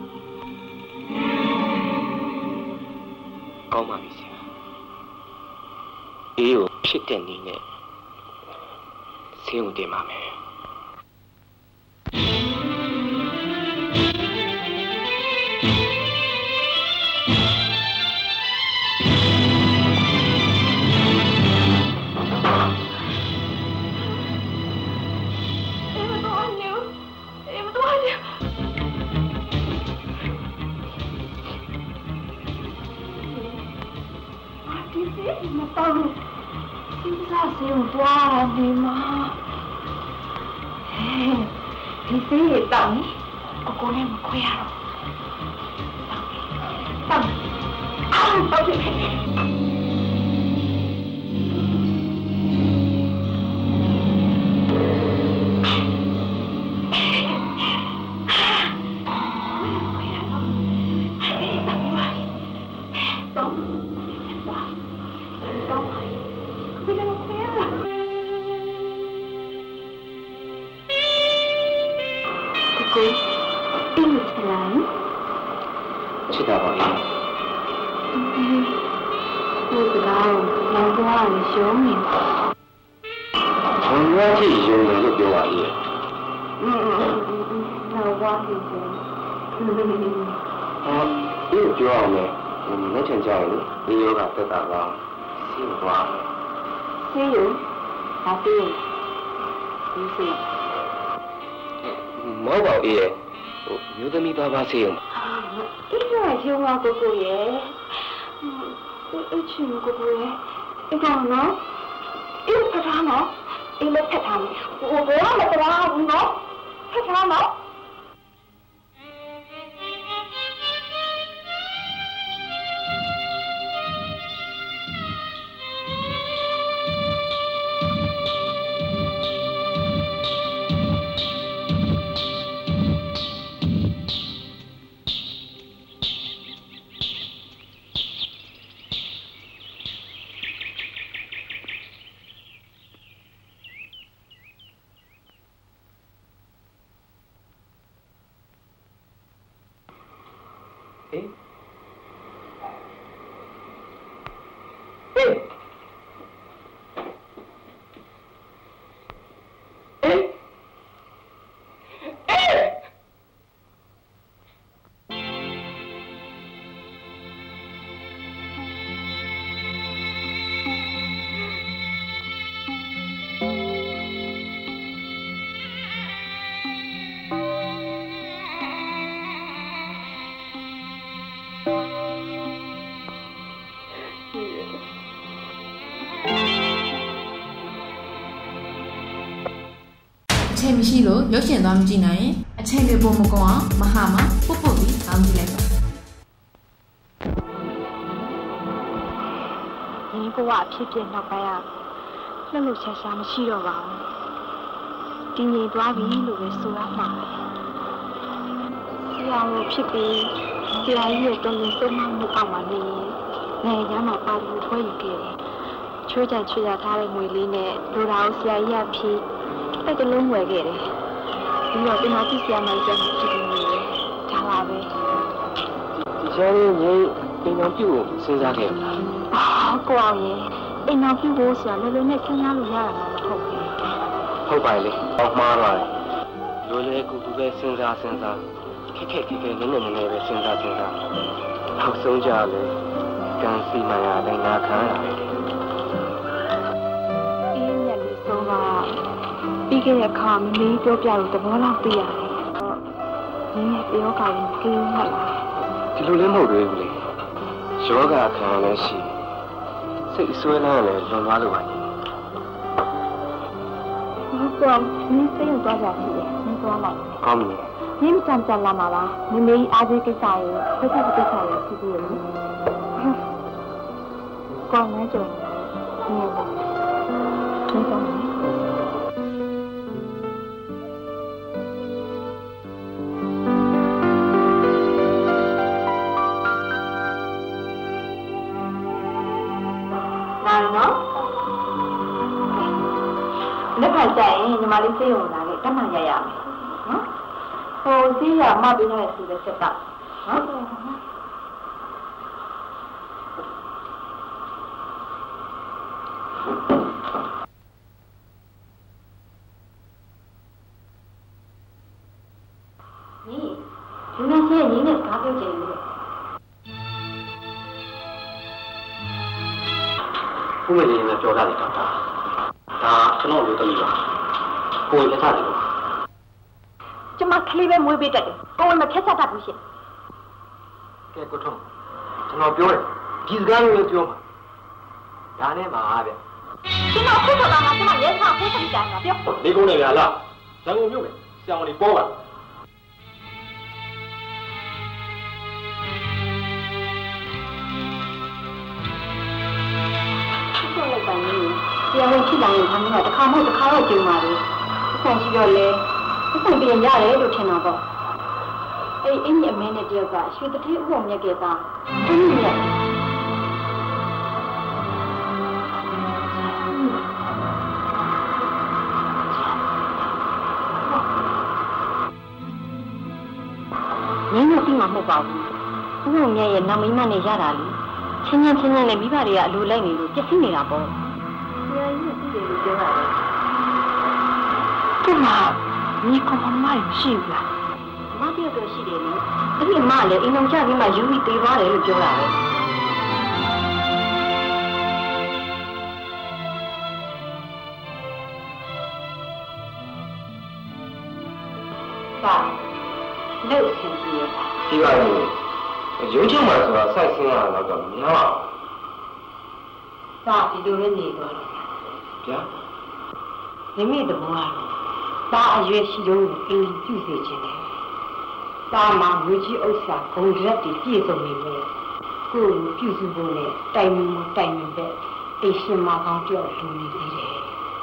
ကောင်းပါပြီဆရာအေးကိုဖြစ်တဲ့နည်းနဲ့ဆေးရုံတင်ပါမယ်ဆေးရုံသွားနေမှာဒီဆေးရတောင်းကိုနဲ့မခွဲရတော့တောင်းအောင်တောင်းတယ်ချစ်တာပါလေဘုရားလောင်းသွားရရှုံးနေဘုရားကြည့်ရုံလို့ပြောပါလေလောင်းသွားပြီဟောဒီပြောအောင်လေမချင်ကြဘူးဒီယောဂတက်တာကရှင်းသွားဆေးရုံဘာဆေးရုံဒီဆေးရုံမောပါအေးရဲ့ဟိုမျိုးသမီးဘာဆေးရုံဒီကရုံကကိုရဲ့အချင်းကိုရဲ့အဲ့ဒါနော်အဲ့ဖတ်ထားနော်အဲ့လက်ဖတ်ထားမယ်ဟိုဘယ်မှာမတော်ဘူးနော်ဖတ်ထားနော်အချိန်မရှိလို့ရုပ်ရှင်သွားမကြည့်နိုင်ရင်အချိန်တွေပုံမကောင်းအောင်မဟာမှာပုတ်ပုတ်ပြီးတောင်းကြည့်လိုက်ပါဒီဘဝအဖြစ်ပြနောက်ပိုင်းကလှုပ်လှုပ်ရှားရှားမရှိတော့ပါဘူးတည်ငြိမ်သွားပြီလို့ပဲဆိုရမှာပဲဆရာကိုဖြစ်ပြီးဆရာကြီးရဲ့တုံ့ပြန်ဆုံးမမှုအောက်မှာနေရင်ကျမ်းမှာပါလို့ထွေးယူခဲ့တယ်ချိုးချချွေရထားတဲ့ငွေလေးနဲ့လိုတာကိုဆရာကြီးကဖြေးအဲ့တလုံးဝယ်ခဲ့တယ်ပြီးတော့ကျွန်တော်ကြည့်ဆရာမကြီးကကြည့်နေတယ်ဒါပါပဲဒီချမ်းလေးငိမ့်ပင်တော်ပြုတ်ကိုစဉ်းစားခဲ့လားကိုအောင်ရင်အိမ်တော်ပြုတ်ဖို့ဆရာလည်းလည်းနဲ့စဉ်းစားလို့ရတာမဟုတ်ဘူးဟုတ်ပါလေအောက်မှားသွားတယ်လိုလေကူကူပဲစဉ်းစားခက်နည်းနည်းပဲစဉ်းစားနောက်ဆုံးကြလေကံစီမရအတိုင်းနာခံရတယ်အေးမြတ်လေးဆုံးပါပြီးခဲ့တဲ့ခါမမေးပြောပြလို့သဘောလောက်သိရတယ်။နင်းရဲ့ပြောကရင်ကင်းမှတ်လာ။ဒီလိုလည်းမဟုတ်သေးဘူးလေ။ယောဂခံရလည်းရှိစိတ်အစွဲလန်းလည်းလွန်သွားလို့ပါ။ဟုတ်ကဲ့နင်းစိတ်ရောက်သွားကြပြီ။နင်းသွားလိုက်။ကောင်းပြီ။နင်းကြံလာမှာပါ။မမေးအားသေးကိစ္စရေဖိတ်ဖိတ်ကိစ္စရေရှိသေးတယ်။ကောင်းနေကြတယ်။နင်းပါ။နင်းသွားနော်လက်ဖက်ကြရင်ညီမလေးစေးရုံလာခဲ့တတ်မှရရမယ်နော်ဟိုစေးရမပေးထားတဲ့စီပဲစက်ကနော်ဒီနေ့ချင်းညီနဲ့ကားပြောကြည့်လို့ဘုမေလေးနဲ့ပြောတာလေတော့ဒါကျွန်တော်လိုတမီးပါကိုယ်လက်ထားတယ်ကျမကလေးပဲမွေးပေးတတ်တယ်ကိုယ်မဖြတ်ချက်တတ်ဘူးရှင်ကဲကိုထုံးကျွန်တော်ပြောတယ်ဒီစကားလိုပြောမှာဒါနဲ့ပါဗျကျွန်တော်ခုတော့ငါကျမရဲထားဖို့စိတ်တိုင်းတာပြောနေကုန်နေဗျာလားရန်ကုန်မြို့ပဲဆရာဝန်တွေပေါ်ပါတရားဝင်ဖြစ်လာရင်ခါမျိုးကတစ်ခါမဟုတ်တစ်ခါတော့ကျုံပါလေအဆန်ရှိတော့လေအဆန်ပြင်ရတယ်လို့ထင်တော့ပေါ့အဲ့အင်းကြီးအမဲနဲ့တယောက်ကရွှေတတိဥပုံမြက်ကသားအင်းကြီးနဲ့မင်းတို့ပြီးမှမဟုတ်ပါဘူးဥပုံမြက်ရဲ့နောက်မိမနဲ့ရတာလေချင်းချင်းနဲ့မိဘတွေကအလိုလိုက်နေလို့ပြစ်စီနေတာပေါ့ဆရာကြီးကသိတယ်လို့ပြောတာလေဒီမှာမြေကမမိုင်းရှိဘူးလားမတည့်တော့ရှိတယ်လေအဲ့ဒီမလည်းအိမ်အောင်ချပြီးမှယူပြီးသေးသွားတယ်လို့ပြောတာပဲစားလို့ဆင်ပြေတာဒီပါလေရုံးချုပ်မှာဆိုတာစိုက်ဆင်းရတော့တော့မများပါဘူးစာဒီလိုလေးနေတော့ဗျာမိမိတဘောစာအရွယ်ရှိတော့အိမ်ပြုစေခြင်းလေစာမှာငွေကြီးဥစ္စာဂုဏ်ရက်တွေပြည့်စုံနေလေကိုယ်ပြုစုဖို့နဲ့တိုင်မပဲအိမ်ရှင်မကောင်းပြောလူနေသေးတယ်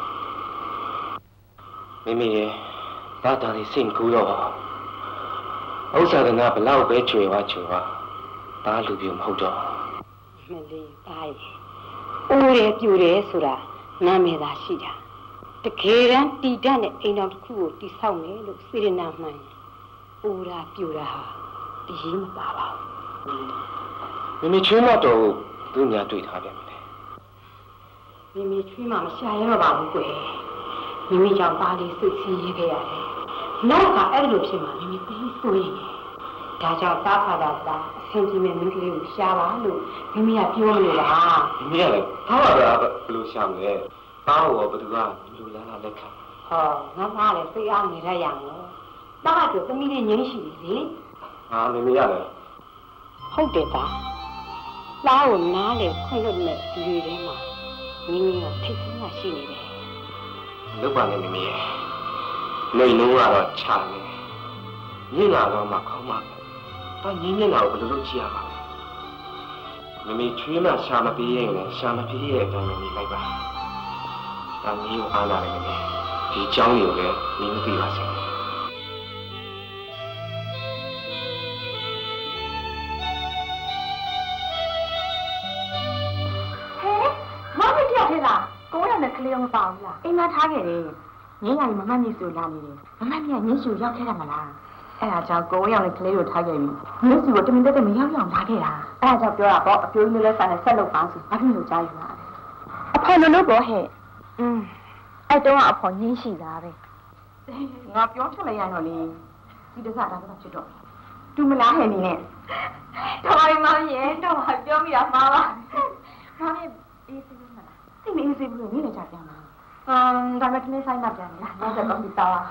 မိမိရဲ့ဘာသာရေးစိတ်ကူးတော့ဥစ္စာကနာဘလောက်ပဲချွေဝါဘာလူပြမဟုတ်တော့မလေးတိုင်းဦးရဲပြူရဲဆိုတာနာမည်သာရှိတာတကယ်တမ်းတည်တတ်တဲ့အိမ်တော်တစ်ခုကိုတည်ဆောက်မယ်လို့စေရနာမှန်ဦးရာပြူရာဟာတည်မပါပါဘူးမိချွေးမတော်သူညာတွေ့ထားပြန်မယ်မိချွေးမမရှာရတော့ပါဘူးကွယ်မိကြောင့်ပါလေးစိတ်ဆင်းရဲခဲ့ရတယ်နောက်ကအဲ့လိုဖြစ်မှမိသိဆိုရင်ဒါကြောင့်တားခါတာအဆင်ပြေမဲ့မိကလေးကိုရှာပါလို့မိကပြောလို့ပါမိကလည်းဘာမှဘယ်လိုရှာမလဲတားဟောဘယ်သူကလူလာလက်ခံဟောငါသားလည်းစိတ်အားနေရရမယ်တားကတော့သမီးလေးငင်းရှိပြီလေဟာမိရတယ်ဟုတ်တယ်သားသားကိုနားလေခွင့်လို့နဲ့လူတွေမှာမိကထိတ်ဆုံးမှရှိနေတယ်လောက်ပါနဲ့မိရဲ့နေလုံးကတော့ချာနေညင်လာတော့မှခေါင်းမတာညင်ညင်လာကိုဘယ်လိုလုပ်ကြည့်ရမှာလဲမိချွေးမှရှာမပြေးရင်လည်းရှာမပြေးရဲ့အတိုင်းပဲနေလိုက်ပါဒါမျိုးကိုအားလာတယ်မိဒီเจ้าတွေကိုလည်းမင်းမသိပါစေကိုရနဲ့ကလေးမပါဘူးလားအိမ်မှာထားခဲ့တယ်ငင်းရည်မမတ်မြစ်ဆိုလာနေတယ်မမတ်မြတ်ငင်းစုရောက်ခဲ့တာမလားအဲ့ဒါကြောင့်ကိုရနဲ့ကလေးကိုထားခဲ့ပြီးငင်းစုကိုတမင်တက်မရောက်ရောက်လာခဲ့တာအဲ့ဒါကြောင့်ပြောတာပေါ့အပြိုးကြီးလေးစားနဲ့ဆက်လုပ်ပါဆိုဘာဖြစ်လို့ကြားရမှာအဖေလို့ပေါ့ဟဲ့အဲ့တော့အဖေငင်းရှိတာပဲငါပြောထွက်လိုက်ရတော့လေဒီတစားတာတော့ဖြစ်တော့တူမလားဟဲ့နေနဲ့တော်ရီမောင်ရဲ့တော့ပြောမိတာမှားပါမောင်ရဲ့အေးစိတ်မလားစိတ်မအေးစိတ်ဘူးနေနေကြပြန်မှာဒါမဲ့ဒီနေ့ဆိုင်မှာပြန်လာနောက်ဆက်ကောင်းပြီးတော့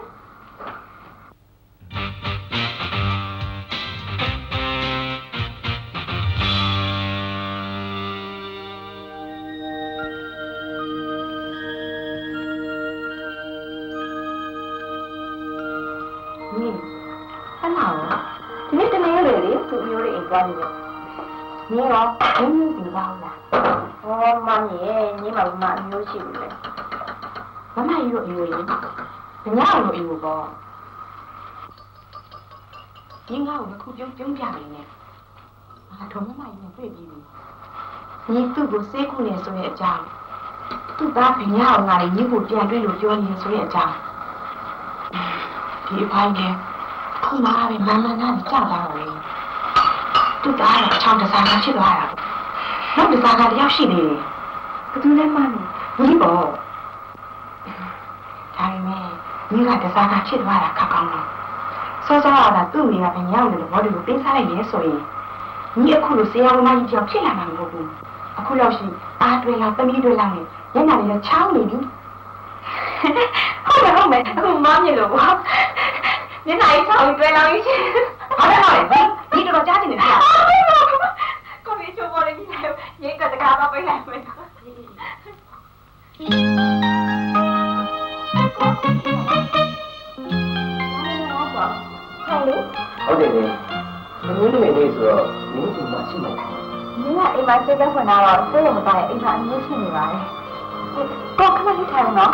ဒီနေ့တနေ့လေသူမျိုးတွေအိမ်သွားနေတယ်။ညီရောဘယ်မျိုးစီပါလား။ဟောမမရဲ့ညီမမအမျိုးရှိဘူးလေ။မမကြီးတို့အမျိုးကြီး။ညောင်တို့အမျိုးပေါ့။ညီငါ့ကိုခုပြုံးပြနေတယ်။ငါတို့မမကြီးနဲ့တွေ့ပြီးပြီ။ညီသူ့ကိုစေးခုနေဆိုတဲ့အကြောင်း။သူ့သားဘညောင်ငါလည်းညီကိုပြန်တွေ့လို့ပြောနေဆိုတဲ့အကြောင်း။ဒီအပိုင်းကခုမှပဲမမနာကြောက်လာတော့သူ့သားရဲ့ချောင်းတစားကဖြစ်သွားတာနောက်တစားကတယောက်ရှိနေတယ်ဘယ်သူလဲမမကြီးပေါ့ဒါပေမဲ့ညီကတစားကဖြစ်သွားတာခက်ကောင်းတော့စောစောကသူ့မိကဘယ်ရောက်နေလို့ဘောဒီကိုပေးစားလိုက်ရဲဆိုရင်ညီအခုလိုဆရာမကြီးကြောင့်ဖြစ်လာမှာမဟုတ်ဘူးအခုလောက်ရှိအားတွေလောက်သမီးတွေလောက်နဲ့ညနေလေးချောင်းနေပြီဟုတ်မယ်အခုမမြင်လို့ကွာမျက်နှာကြီးဆောင်းတွဲလောင်းကြီးရှင်ဟုတ်တယ်ဒီတော့ကြားနေတယ်ဗျာကိုမီချိုပေါ်နေပြီရေကတကားတော့ပြလိုက်မယ်ဟုတ်တယ်လေမင်းတို့နေဆိုတော့မင်းတို့မရှိမှာမင်းကအိမ်မှာစိတ်ကဖွင့်လာတော့စိတ်ရမပါရဲ့အိမ်မှာအမျိုးရှိနေပါတယ်ကိုခဏလေးထိုင်အောင်နော်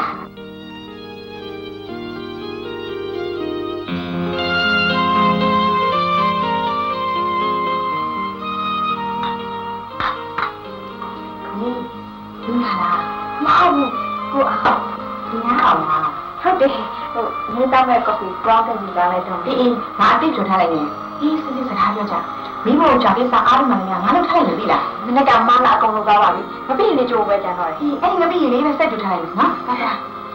ဟုတ်တယ်ဟိုမင်းတောင်းမဲ့ကော်ဖီကောင်းတဲ့ညီလာလိုက်တော့အေးငါအတိတ်ဆိုထားလိုက်ရင်အေးစစ်စစ်စကားပြောကြမိဖို့ကြောင့်ကိစ္စအားလုံးမှလည်းငါလုပ်ထားလိုက်ပြီလားမနေ့ကမနာအကုန်လုံးသွားပါပြီမပြည့်နေကြိုးပဲကြံတော့တယ်အေးအဲ့ဒီမပြည့်လေးပဲဆက်တူထားလိုက်နော်ဟုတ်ကဲ့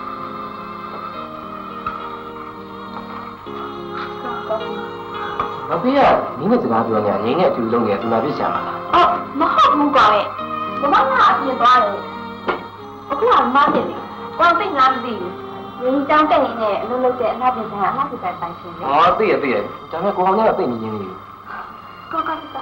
မပြည့်ရနင်းနဲ့စကားပြောနေရငင်းနဲ့အတူလုံးနေသူနာပြစ်ရှာမှာလားအော်မဟုတ်ဘူးကွာလေမမကအပြင်သွားတယ်အခုကမမနေလေကွာသိငါမသိဘူး你讲等于呢，弄在那边上，那就在担心的。 哦，对呀对呀，咱们国行要对你经理。 哥哥哥。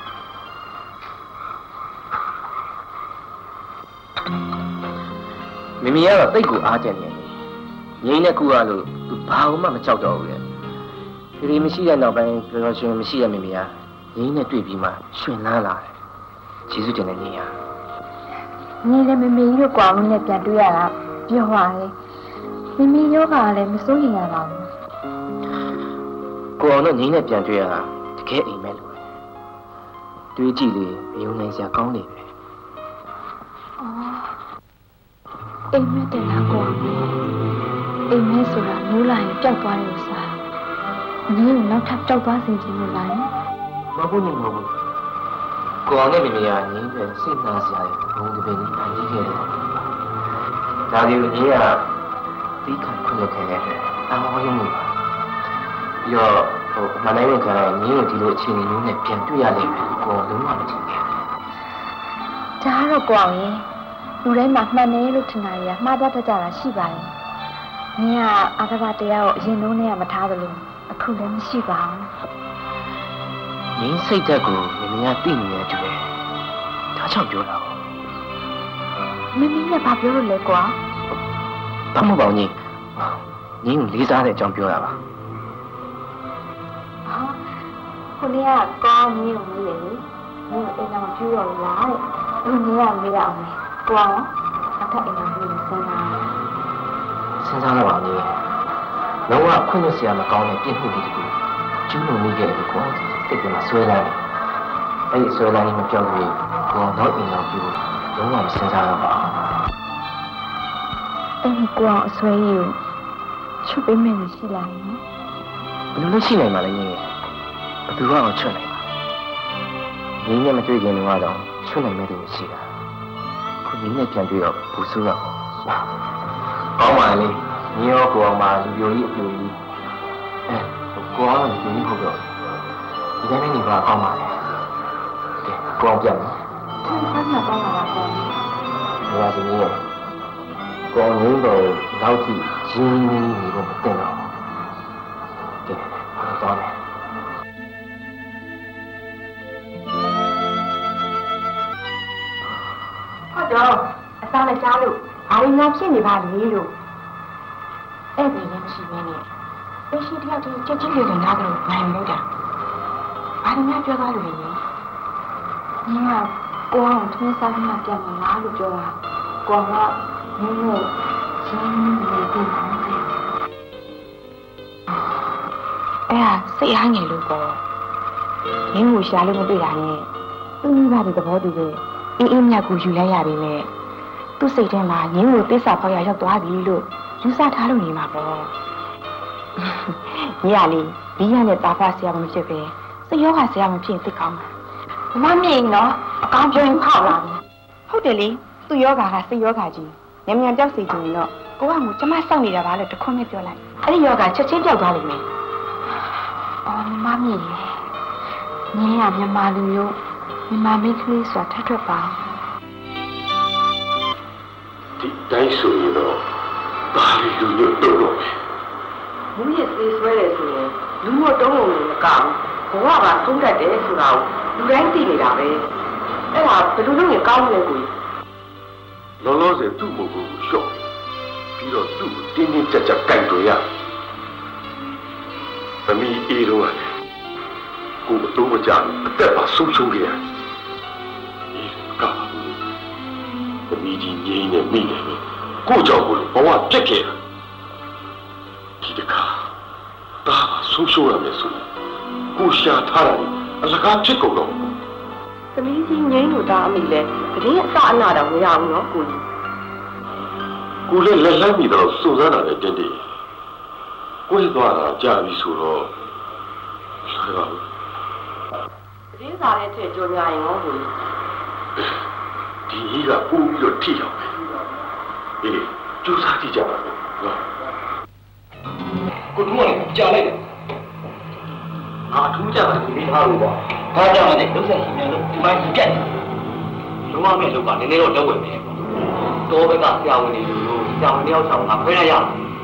明明要对古阿姐呢，你那古阿路都跑嘛没找到的。你们现在老板跟我说，我们现在明明啊，你那对比嘛，选哪来？其实真的你呀。 你那明明有光明那边对呀，别话嘞，明明有话嘞，没说你呀啦。 光那你那边对啊，这个一没路。对这里有那些讲的。 哦。အိမ်မက်တင်လာကွာအိမ်မက်ဆိုတာမိုးလာရင်ပျောက်သွားတယ်ဥစားနင်းကိုနောက်ထပ်ပျောက်သွားစေချင်လို့လားမဟုတ်ဘူးမဟုတ်ဘူးကိုအောင်နဲ့မိမိကနင်းရဲ့စိတ်နာစရာရဲ့ဘုံတပင်ကြီးဖန်တီးခဲ့တယ်ဒါဒီလိုကြီးကဒီခံခွင့်ရခဲ့တဲ့အာမောရုံးလို့ပါပြီးတော့မနိုင်ရင်ကနင်းကိုဒီလိုအခြေအနေမျိုးနဲ့ပြန်တွေ့ရလိမ့်မယ်ကိုလုံးဝမထင်ဘူးဒါတော့ကွာရင်လူတိုင်းမှာမှန်တယ်လို့ထင်တာကြီးကမှားတတ်ကြတာရှိပါတယ်။နင်ကအာသဘတရားကိုအရင်လုံးနဲ့ကမထားသလိုအခုလည်းမရှိပါဘူး။နင်းစိတ်ဓာတ်ကိုမင်းကသိနေတယ်တူတယ်။ဒါကြောင့်ပြောတာ။မင်းကဘာပြောလို့လဲကွာ။ဘာမှမပေါ့နင်း။နင်းကိုလေးစားတဲ့အကြောင်းပြောတာပါ။ဟာခုနကကောင်းနင်းကိုမေးတယ်လေ။နင်းအိမ်တော်ကျူးတော်လားတဲ့။အခုနင်းကမေးရအောင်လေ။ကွာအခက်အိမ်တော်ကြီးစဉ်းစားတော့ပါနေလုံးဝခွင့်လွှတ်စရာမကောင်းတဲ့ပြစ်မှုတွေတကူကျူးလွန်နေခဲ့တယ်ကွာစိတ်ကမှဆွဲလာတယ်အဲ့ဒီဆွဲလာရင်မပြောက်ဘူးကိုတော့အိမ်တော်ပြုလုံးဝမစဉ်းစားတော့ပါအဲ့ဒီကွာအဆွဲကြီးကိုချုပ်ပေးမယ်ရှိလာရင်ဘယ်လိုလဲရှိနိုင်မှာလဲညီဘယ်သူကတော့ချွတ်နိုင်မှာညီနဲ့မတွေ့ခင်တော့ချွတ်နိုင်မဲ့သူရှိတာခုညီနဲ့ပြန်တွေ့တော့ဘူးဆိုတော့ကောင်းပါလေညီရောကိုအောင်မှာလူပြိုကြီးအပြိုကြီးကိုအောင်ကလူပြိုကြီးဟုတ်တော့ဒီတိုင်းနဲ့နေပါကောင်းပါလေကဲကိုအောင်ပြန်မယ်ဆက်ဆက်ကောင်းပါလားကွာဒီညီရောကိုအောင်ငင်းတော့နောက်ကြည့်ရင်းနေဖို့မတင်တော့ကဲတော့မယ်ဟုတ်တော့အစားမကြားလို့ဘာလို့များဖြစ်နေပါလဲလို့အဲ့ဒီလည်းမရှိဘဲနဲ့အရှိတယောက်တည်းချက်ချင်းလေးနဲ့နားကြလို့နိုင်လို့တာဘာလို့များပြောသားလို့လဲညီကကိုအောင်ထင်းစားမှပြန်မလားလို့ပြောတာကိုကနင်းနဲ့ရှင်းနေတယ်နော်အဲ့ဟာစိတ်အားငယ်လို့ပေါ့ရင်းကိုရှာလို့မတွေ့တာနဲ့သူ့မိဘတွေသဘောတူတယ်အေးအေးမြတ်ကိုယူလိုက်ရပြီနဲ့သူ့စိတ်ထဲမှာရင်းကိုသစ္စာပေါက်ရရောက်သွားပြီလို့ယူဆထားလို့နေမှာပေါ့ညီရလေးဒီရနဲ့တာဖဆရာမဖြစ်ပဲစိတ်ရောဂါဆရာမဖြစ်သိကောင်းမှာမမမြင်နော်အကောင်းပြောရင်ဖောက်လာပြီဟုတ်တယ်လေသူ့ယောဂါကစိတ်ယောဂါကြီးမြန်မြန်ပြောက်စီချင်ရင်တော့ကိုကမူကျမစောင့်နေတာပါလို့တခွန်းနဲ့ပြောလိုက်အဲ့ဒီယောဂါချက်ချင်းပြောက်သွားလိမ့်မယ်အော်မမြင်ညီရမြန်မာလူမျိုးမြန်မာမိန်းကလေးဆိုတာထပ်ထွက်ပါဒီတိုင်းဆိုရင်တော့ဘာလို့လူမျိုးတော့တော့မူးရစေးဆွဲတယ်ဆိုရင်လူမို့တုံးလုံးလည်းမကောက်ဘူးဘဝကသုံးတတ်တယ်ဆိုတာကိုလူတိုင်းသိနေတာပဲအဲ့ဒါဘယ်လိုလုပ်ရင်ကောင်းမလဲကိုလောလောဆယ်သူ့မဟုတ်ဘူးရှော့ပြီးတော့သူ့ကိုတင်းတင်းကြပ်ကြပ်ကြိုက်တွေ့ရသမီးအေးတော့ကိုအတော့မကြအသက်ပါဆုံးရှုံးခဲ့ရတယ်အေးကသမီးကြီးငြိမ်းနေမိတယ်ကိုကြောင့်ကိုဘဝပြက်ခဲ့တာဒီတခါဒါဆုံးရှုံးရမယ်ဆိုကိုရှာထားတာအလကားဖြစ်ကုန်တော့သမီးကြီးငိမ့်လို့ဒါအမိလဲတရင်အစအနာတော့မရဘူးနော်ကိုကြီးကိုလည်းလက်လန်းပြီးတော့စုံစမ်းတာလည်းတင်းတင်းကိုယ်သွားတာကြာပြီဆိုတော့ဆိုပါဘူးတရင်စားတဲ့ထက်ကြော်များရင်ဟောကိုကြီးဒီကြီးကပို့ပြီးတော့ထိအောင်အေးကျူးစားကြည့်ကြပါဦးနော်ကိုတို့ကလည်းကြားလိုက်တယ်ငါထူးကြတယ်ဒီဟာလို့ပါဘာကြောင့်လဲလုံးဆက်ရှင်များလို့ဒီပိုင်းကြက်လုံးဝမဲ့လောက်ကနည်းနည်းတော့လက်ဝဲနေပေါ့တော့ဘက်ကဆရာဝန်တွေလို့ဆရာဝန်တယောက်ဆောင်ငါခွဲလိုက်ရအောင်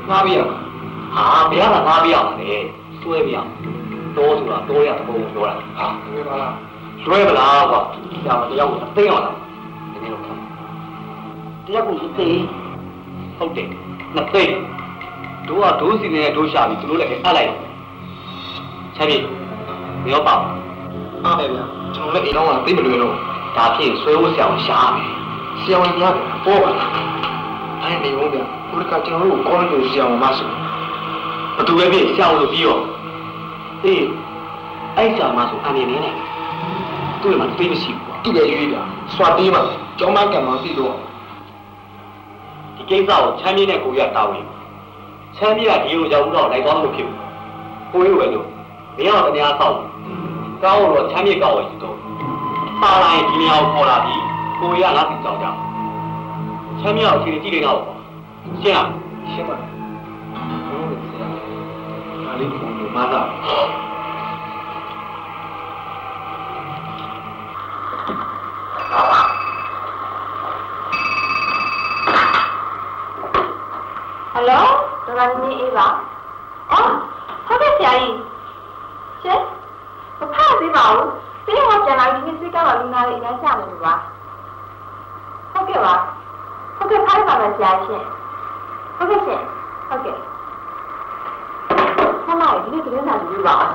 ငါပြရဟာဘယ်ကငါပြရမှာလဲစွဲပြတော့ဆိုတာတော့ရတဲ့ပုံပြောတာဟာလွယ်ပါလားလွယ်ပါလားကွာဆရာမတယောက်ကိုသိအောင်လားဒီလိုခါတယောက်ကိုသိဟုတ်တယ်နှစ်သိတို့ကဒိုးစီနေတဲ့ဒိုးရှာပြီးသူတို့လည်းအပ်လိုက်ချက်ပြီမရောပါအားပဲဗျာကျွန်တော်လည်းအိမ်တော့သိမလွယ်တော့ဒါဖြင့်ဆွဲဖို့ဆရာကိုရှာမယ်ဆရာဝန်များပေါ့ပါအဲ့ဒီဟုတ်ဗျာဘုရားကျွန်တော်တို့ကောင်းလို့ဆရာဝန်မဆိုဘသူပဲဖြစ်ဆရာဝန်လို့ပြီးတော့အေးအဲ့ဆရာမဆိုအနေနဲ့သူ့မှာသိမရှိဘူးသူ့ရဲ့ရွေးတာစွာတေးမှာကျောင်းမကံမှာသိတော့ဒီကိစ္စကိုချမ်းမြေးနဲ့ကိုရတာဝန်ချမ်းမြေးကဒီလိုကြောင့်တော့လိုက်သွားလို့ဖြစ်ဘူးကိုရွေးပဲလို့မင်းအောင်တရားဆောက်ကောင်းတော့ချမ်းမြေးကောင်းဝင်တော့ပါလာရင်ဒီနေရာကိုခေါ်လာပြီးကိုရငါသိကြောင်ကြချမ်းမြေးအောင်ခြေကြည့်နေတော့ရှင်းရှင်းပါဟုတ်တယ်ဆရာဒါလေးကိုမသား Hello, Dora ni Eva. Oh, sao biết vậy? Chứ, có phải gì bảo? Bây giờ họ trả lại những cái cái mà Luna lại đã trả mình quá. Ok ba, ok phải vào là trả chứ. Ok chứ, ok. Hôm nay cái này là gì bảo?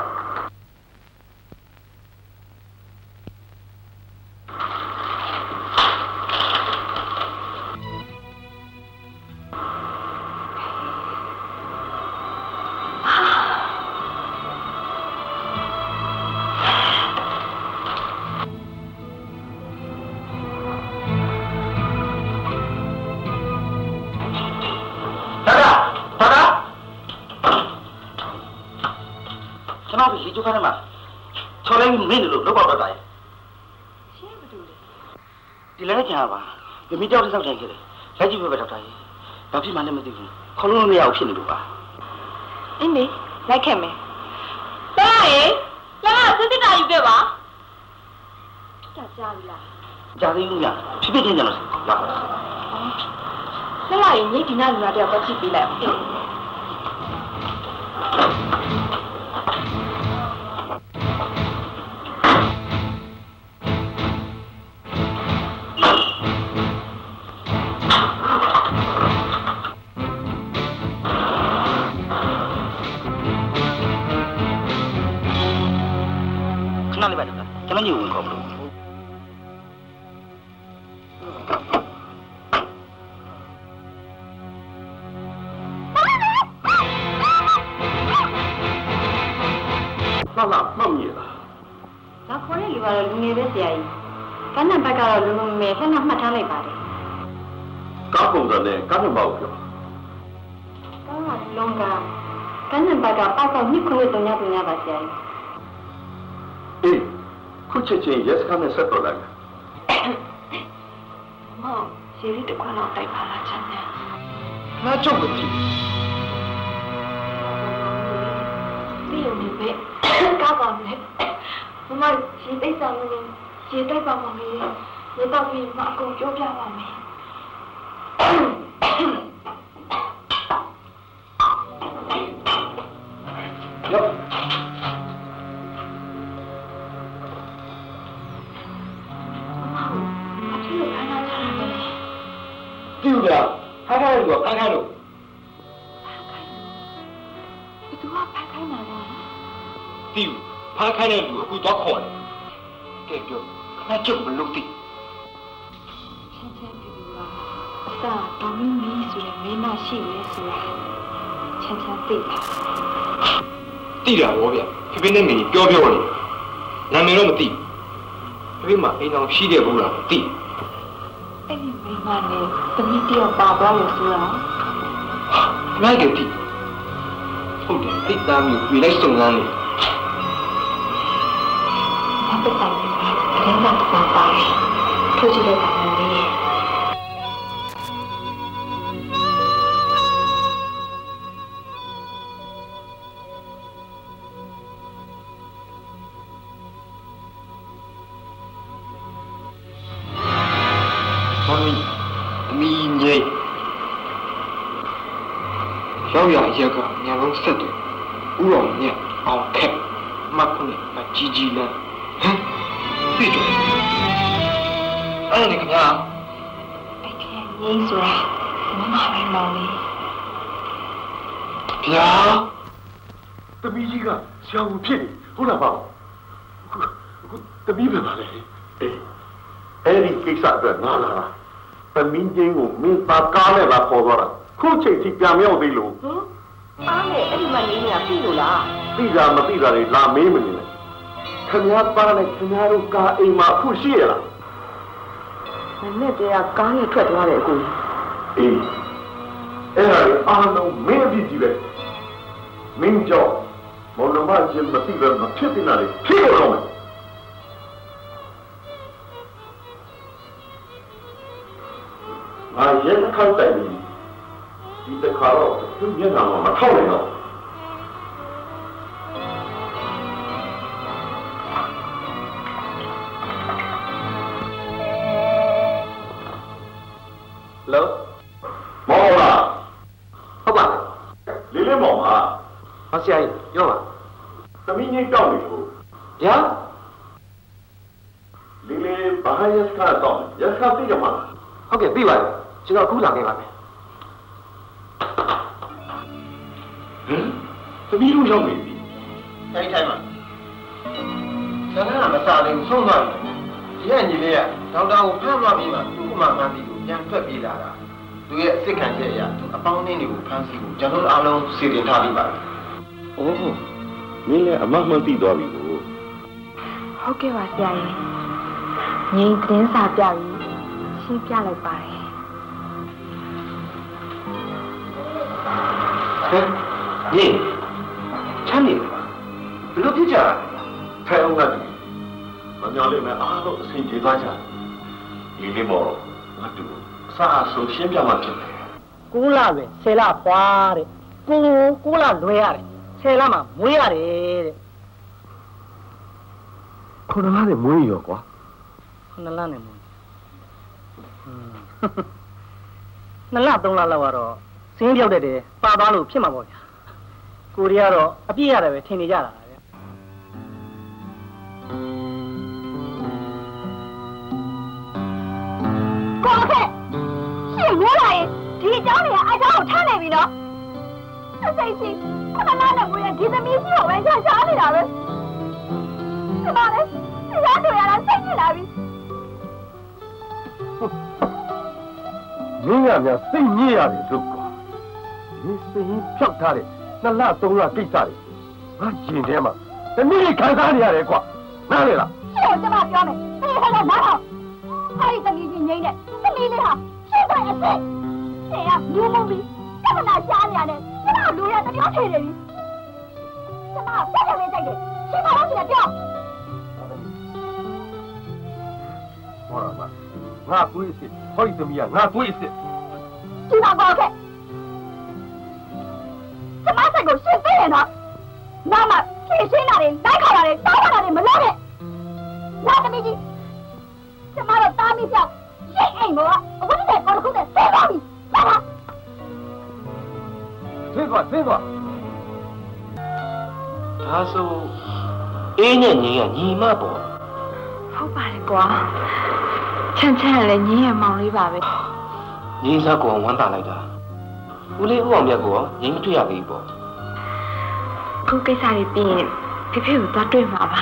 Chú khá mà cho lấy mình được lúc bao tay thì lấy cái nhà bà vì mình đeo đi sao đây kìa lấy chú về đào tay đào phim mà nên mình tìm không luôn nhiều phim được à em đi lấy kèm mày đây là cái gì này vậy bà cha đi luôn nhỉ phim biết thế nào là cái này những cái này là đều có chi phí lại Nó nhiều hơn không đúng. Nó làm mong gì là? Nó có thể là luôn nghe biết gì. Cái này bây giờ luôn mẹ phải nắm mặt ra lại bà đi. Các công dân này các nó bảo kìa. Đó là luôn cả. Cái này bây giờ bao giờ nhất không tụi nhà bà gì. Ê. Kucing yes kami satu lagi. Mau, siri tu kau nak tanya apa macamnya? Nak coba tu. Dia ni be, kau bang ni. Mama, si tay sama ni, si tay bang mami ni. Ni tahu ni mak aku cuba mami. Yo. Tiêu kìa, khai được, khai được. Itu apa khai nào rồi? Tiêu, khai được, aku tak kau ni. Kek tu, nak cuba belum ti. Cakap tu lah, sa kami sudah mana sih sudah. Cakap tu. Tidak,我别，这边那美标标的，南美那么低，这边嘛，一张皮的不了低。 哎，没嘛呢，等你掉爸爸有事啊？ 哪个地？好的，你当面回来送俺哩。 我不等你，等到爸爸，出去来等你。 Mami, mi nhỉ. လောက်ရရက်ကညာလုံးဆက်တယ်ဥအောင်မြတ်အောင်ခက်မခုနဲ့ကြီးကြီးလန်းဟမ်သိကြအဲ့ဒါခင်ဗျာအဲ့ဒီငင်းဆိုရမမပဲမောင်လေးဗျာသမီးကြီးကဆရာဝန်ဖြစ်နေဟုတ်လားပေါ့အခုသမီးပဲပါလေအေးအဲ့ဒီကိစ္စအတွက်ငါလာတာသမီးချင်းကိုမင်းပါကားနဲ့လာခေါ်သွားတာခုချိန်ထိပြန်မရောက်သေးလို့အားနဲ့အဲ့ဒီမနေနေတာပြီလို့လားသိတာမသိတာတွေလာမေးမနေနဲ့ခင်ဗျားပါနဲ့ခင်ဗျားတို့ကားအိမ်မှာအခုရှိရလားနဲ့တည်းကကားနဲ့ထွက်သွားတယ်အခုအေးအဲ့ဒါလေအားလုံးမင်းအပြစ်ကြီးပဲမင်းကြောင့်မောင်နှမချင်းမသိပဲမဖြစ်နေတာလေဖြစ်တော့မယ်ငါရဲခောက်တိုင်ပြီဒီတခါတော့သူမျက်နှာမှာမထောက်နိုင်တော့လောမောင်လားဟုတ်ပါလေးလေးမောင်ပါဟောဆရာကြီးပြောပါသမီးကြီးတောက်နေလို့ဗျာလေးလေးဘာရက်စကားတော့ရက်စကားသိကြမှာဟုတ်ကဲ့သိပါတယ်ကျွန်တော်အခုလာခဲ့ပါမယ်ဟမ်သမီးတို့ရောက်နေပြီအဲ့ဒီတိုင်းမှာဆန္ဒမစားသေးဘူးဆုံးသွားပြီဒီကညီလေးကဒေါက်တာကိုဖမ်းသွားပြီးမှသူ့မှမှန်းပြီးကိုပြန်ထွက်ပြေးလာတာသူရဲ့အစ်စ်ခံချက်အရာသူအပေါင်းအသင်းတွေကိုဖမ်းဆီးဖို့ကျွန်တော်တို့အားလုံးစီစဉ်ထားပြီးပါပြီအိုးမင်းလည်းအမှန်သိသွားပြီကိုဟုတ်ကဲ့ပါဆရာကြီးငြိမ်သတင်းစာပြပြီးရှင်းပြလိုက်ပါတယ်ဟဲ့ညီချမ်းနေဘယ်လိုဖြစ်ကြလဲထိုင်အောင်ကတူမမျော်လင့်မဲ့အားလုံးအဆင်ပြေသွားကြဒီလေးမော်ငါတူအစားအဆုံးရှင်းပြမှဖြစ်တယ် 9လပဲ10လဖွာတဲ့9လလွဲရတယ်10လမှမွေးရတယ်တဲ့ 9လနဲ့မွေးရောကွာ 9လနဲ့မွေး2လ3လလောက်ကတော့စင်းပြောက်တဲ့တယ်ပါသွားလို့ဖြစ်မှာပေါ့ဗျာကိုရီးယားတော့အပြည့်ရတယ်ပဲထင်နေကြတာဗျာကိုခဲ့ရှင်ရိုးလာရင်ဒီအကြောင်းတွေကအကြောင်းကိုထားနေပြီနော်စိတ်ချင်းခုနကလည်းကိုရဒီသမီးကြီးကိုပဲရှာနေတာပဲဒီမှာလေတရားတွေ့ရတာစိတ်ကြည့်လာပြီမင်းကများစိတ်ညစ်ရတယ်လို့ကွာဒီစိတ်ဖြောက်ထားတဲ့2လ3လကိစ္စတွေငါရှင်ထဲမှာတနည်းခံစားနေရတယ်ကွာနားလေလားရှင်းတော့ကျွန်မပြောမယ်ဖေးဟဲ့တော့နားတော့အဲ့ဒီသမီးကြီးငိမ့်တဲ့သမီးလေးဟာရှင်းတဲ့အစ်စ်ရှင်ကလူမုံပြီးကမ္ဘာရှားနေရတယ်ကျွန်တော်လူရတပြောထေနေပြီကျွန်မဆက်ရမယ်တိုက်တယ်ရှင်းပါလို့ရှင်ပြောဟောပါငါကိုယ်စစ်ဟောဒီသမီးကငါကိုယ်စစ်ဒီမှာပေါ့ခဲ့ကျွန်မစိတ်ကိုရှင်းသိရင်တော့နာမဖြည့်ရှင်းတာတွေလိုက်ခေါ်တာတွေတောင်းတာတွေမလုပ်နဲ့ငါသမီးကြီးကျွန်မတို့တားမိပြောက်ရှင်းအိမ်ဘောအခုတည်းကတော့ခုတည်းဆဲသွားပြီလာပါဆဲသွားဒါဆိုအေးနဲ့ညီကညီမပေါ့ဟုတ်ပါတယ်ကွာချမ်းလည်းညီရဲ့မောင်လေးပါပဲညီစားကောင်ဝမ်းသာလိုက်တာဦးလေးဦးအောင်မြတ်ကောညီမတွေ့ရပြီပေါ့ခုကိစ္စတွေပြီးရင်ဖေဖေကိုသွားတွေ့မှာပါ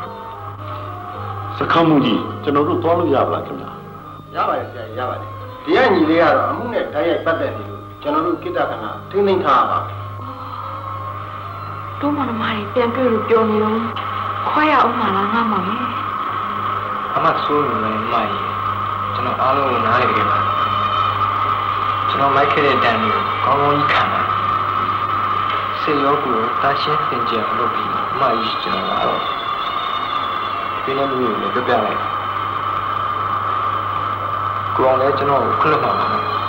စခန်းမူကြီးကျွန်တော်တို့သွားလို့ရပါလားခင်ဗျာရပါတယ်ဆရာရပါတယ်ဒီကညီလေးကတော့အမှုနဲ့တိုက်ရိုက်ပတ်သက်နေလို့ကျွန်တော်တို့ကိတ္တခဏထိမ့်သိမ်းထားပါတို့မနမကြီးပြန်တွေ့လို့ပြောနေတော့ခွာရအောင်မလားငါမောင်ရဲ့အမဆိုးနေတယ်မိုင်ကျွန်တော်အားလုံးကိုနားလေကြပါကျွန်တော်မိုက်ခဲ့တဲ့တန်ကိုကောင်းကောင်းကြီးခံပါစေရောကိုတာရှင်းသင်ကြလုပ်ပြီးအမကြီးကျွန်တော်ကတော့ဒီလိုမျိုးလည်းပြပြလိုက်ကိုအောင်လည်းကျွန်တော်ကိုခလွတ်မှာပါ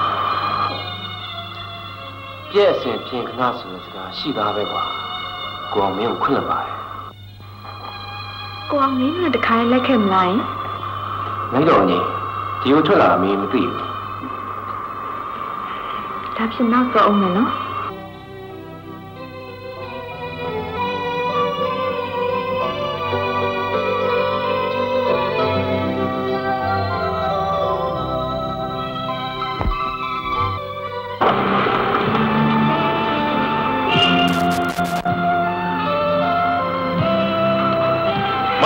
ပြည့်အစင်ဖြင့်ခဏဆိုတဲ့စကားရှိသားပဲကွာကိုအောင်မင်းကိုခွင့်လွှတ်ပါတယ်ကိုအောင်မင်းကတခါလက်ခဲ့မလားလိုက်တော့ညီဒီကိုထွက်လာမင်းမသိဘူးဒါဖြစ်နောက်တော့အောင်မယ်နော်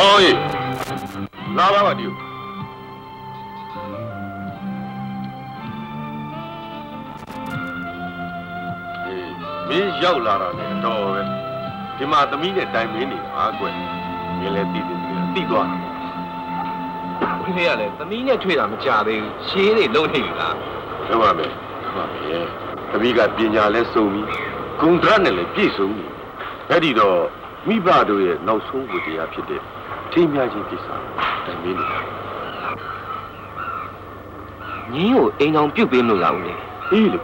哦耶，拉拉吧丢。မင်းရောက်လာတာနဲ့တော့ပဲဒီမှာသမီးနဲ့တိုင်မင်းနေတာကွယ်မင်းလည်းသိသွားဝင်းလေးကလည်းသမီးနဲ့တွေ့တာမကြသေးဘူးရှင်းနေလုံးထိပ်လားဟုတ်ပါမယ်သမီးကပညာလည်းစုံပြီးဂုဏ်ဓာတ်နဲ့လည်းပြည့်စုံပြီအဲ့ဒီတော့မိဘတို့ရဲ့နောက်ဆုံးဝတ္တရားဖြစ်တဲ့ထိမ်းမြချင်းကိစ္စတိုင်မင်းနေတာညင်းကိုအိမ်အောင်ပြုတ်ပေးမလို့လားဦးလေးအေးလေ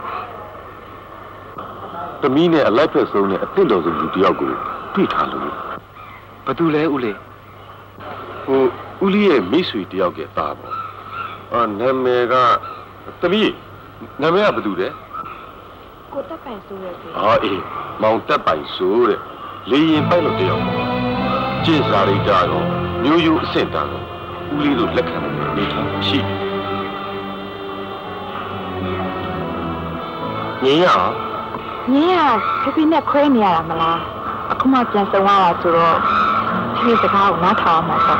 သမီးနဲ့အလိုက်ဖက်ဆုံးနဲ့အသင့်တော်ဆုံးလူတယောက်ကိုတွေ့ထားလို့ဘသူလဲဦးလေးဦးလေးရဲ့မိတ်ဆွေတယောက်ကသားပေါ့နာမည်ကသမီးနာမည်ကဘသူလဲကိုတက်ပိုင်ဆိုရဲအေးမောင်တက်ပိုင်ဆိုတဲ့လေရင်ပိုက်လို့တယောက်ကျင့်စာရိတ္တတော့မျိုးရိုးအဆင့်တန်းတော့ဦးလေးတို့လက်ခံတဲ့အနေထားရှိညင်ရညင်ကဖေနဲ့ခွဲနေရတာမလားအခုမှပြန်ဆုံရတာဆိုတော့ဒီစကားကိုနားထောင်အောင်ပါ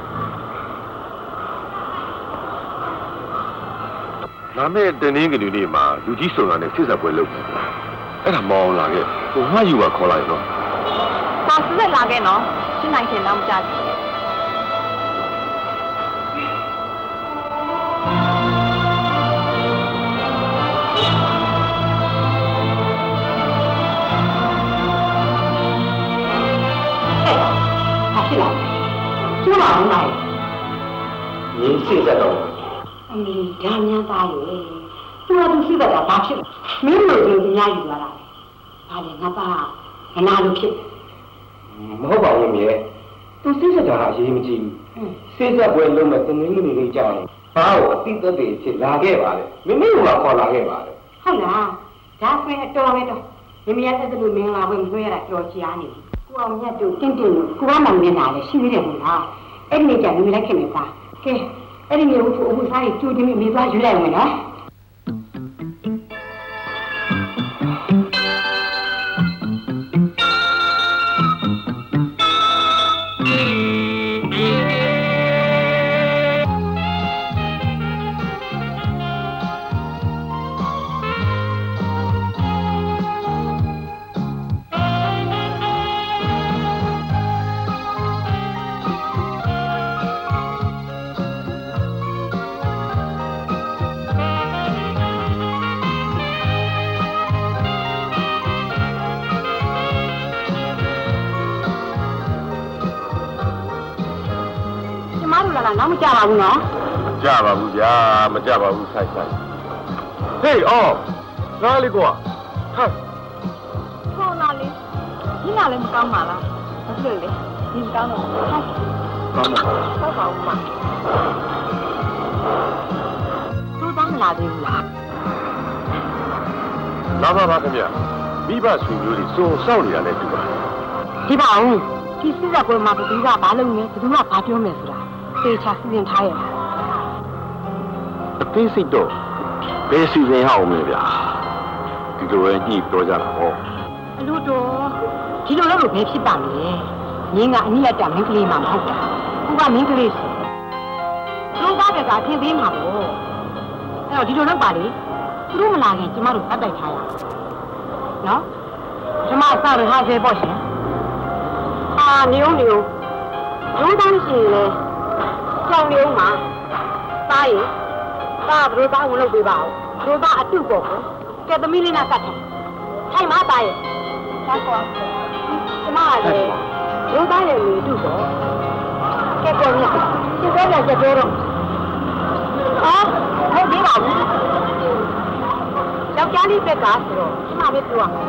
နာမည်တနင်္ဂနွေနေ့မှာလူကြီးစုံတာနဲ့စစ်ဆက်ပွဲလုပ်တယ်အဲ့ဒါမောင်းလာခဲ့ငါယူပါခေါ်လိုက်တော့ပါစစ်ဆက်လာခဲ့နော်ရှင်းနိုင်ခင်တော့မကြဘူးကျမအောင်လိုက်ရင်းစစ်ဆက်တော့ဒါများသားလေသူကသူစစ်ဆက်တာဘာဖြစ်မင်းလိုလိုညယူလာတာဘာလဲငါပါမနာလို့ဖြစ်မဟုတ်ပါဘူးမြေသူစစ်ဆက်တာအရေးမကြီးဘူးစစ်ဆက်ပွဲလုံးမဲ့သမီးလေးလေးကြောင်းဘာကိုအတိတ်တွေဖြစ်လာခဲ့ပါလေမမေကခေါ်လာခဲ့ပါလေဟုတ်လားဒါဆိုရင်တော်ပဲတော့မမေရဲ့တက်လို့မင်းလာဝင်လွှဲရတာကြော်ချားနေကိုအောင်မြတ်တို့တင့်လို့ကိုကမှမမြင်တာလေရှိသေးတယ်ဟုတ်လားအဲ့ဒီနေ့ကျမမေလိုက်ခင်နေသားကဲအဲ့ဒီမျိုးကိုအခုစားရကျူးတင်မိသွားယူလိုက်အောင်နော်နောက်မကြပါဘူးနော်မကြပါဘူးဗျာမကြပါဘူးဆိုင်ဟေးအော်နားလေးကွာဟာခေါ်လာလေဒီနာလည်းမကောင်းပါလားဘာဖြစ်လို့လဲဒီမကောင်းတော့ဟုတ်ကောင်းပါဟုတ်ပါဦးမသူတောင်းလာသေးဘူးလားလာပါခင်ဗျမိဘဆွေမျိုးတွေစုံစောင့်နေတာလည်းတူပါဒီပါဦးဒီစစ်ဆက်ပွဲမှာဘယ်သူကဘာလုပ်နေဘယ်သူကဘာပြောမယ်ဆိုတာသေချာစီစဉ်ထားရတာအသေးစိတ်တော့ဘယ်စီစဉ်အောင်မလဲဗျာဒီလိုပဲညှိပြောကြတာဟောအလို့တော့ဒီလိုလည်းဘယ်ဖြစ်ပါလဲငင်းကအနည်းအတမင်းကလေးမှမဟုတ်တာကိုကမင်းကလေးစီလုံးသားတွေကထင်သေးမှာပေါ့အဲ့တော့ဒီလိုလုပ်ပါလေသူတို့မလာခင်ကျမတို့ပတ်တိုက်ထားရအောင်နော်ကျမစရဟာစေပေါ့ရှင်နေဦးလုံးသားရှိလေကြောင်နေဦးမှာသားရင်သားဘယ်လိုသားဝင်လုပ်ပေးပါဦးဘယ်လိုသားအတုပေါ့ကဲသမီးလေးနဲ့ကတ်တယ်ထိုင်မသားရင်သားကွာကျမကလေလုံးသားရဲ့လူတုပေါ့ကဲပေါ်မြတ်ဒီကနေ့ကျတော့ဟုတ်ပြီပါဘူးယောက်ျားလေးဘက်ကဆိုတော့ကျမပဲပြောရမှာ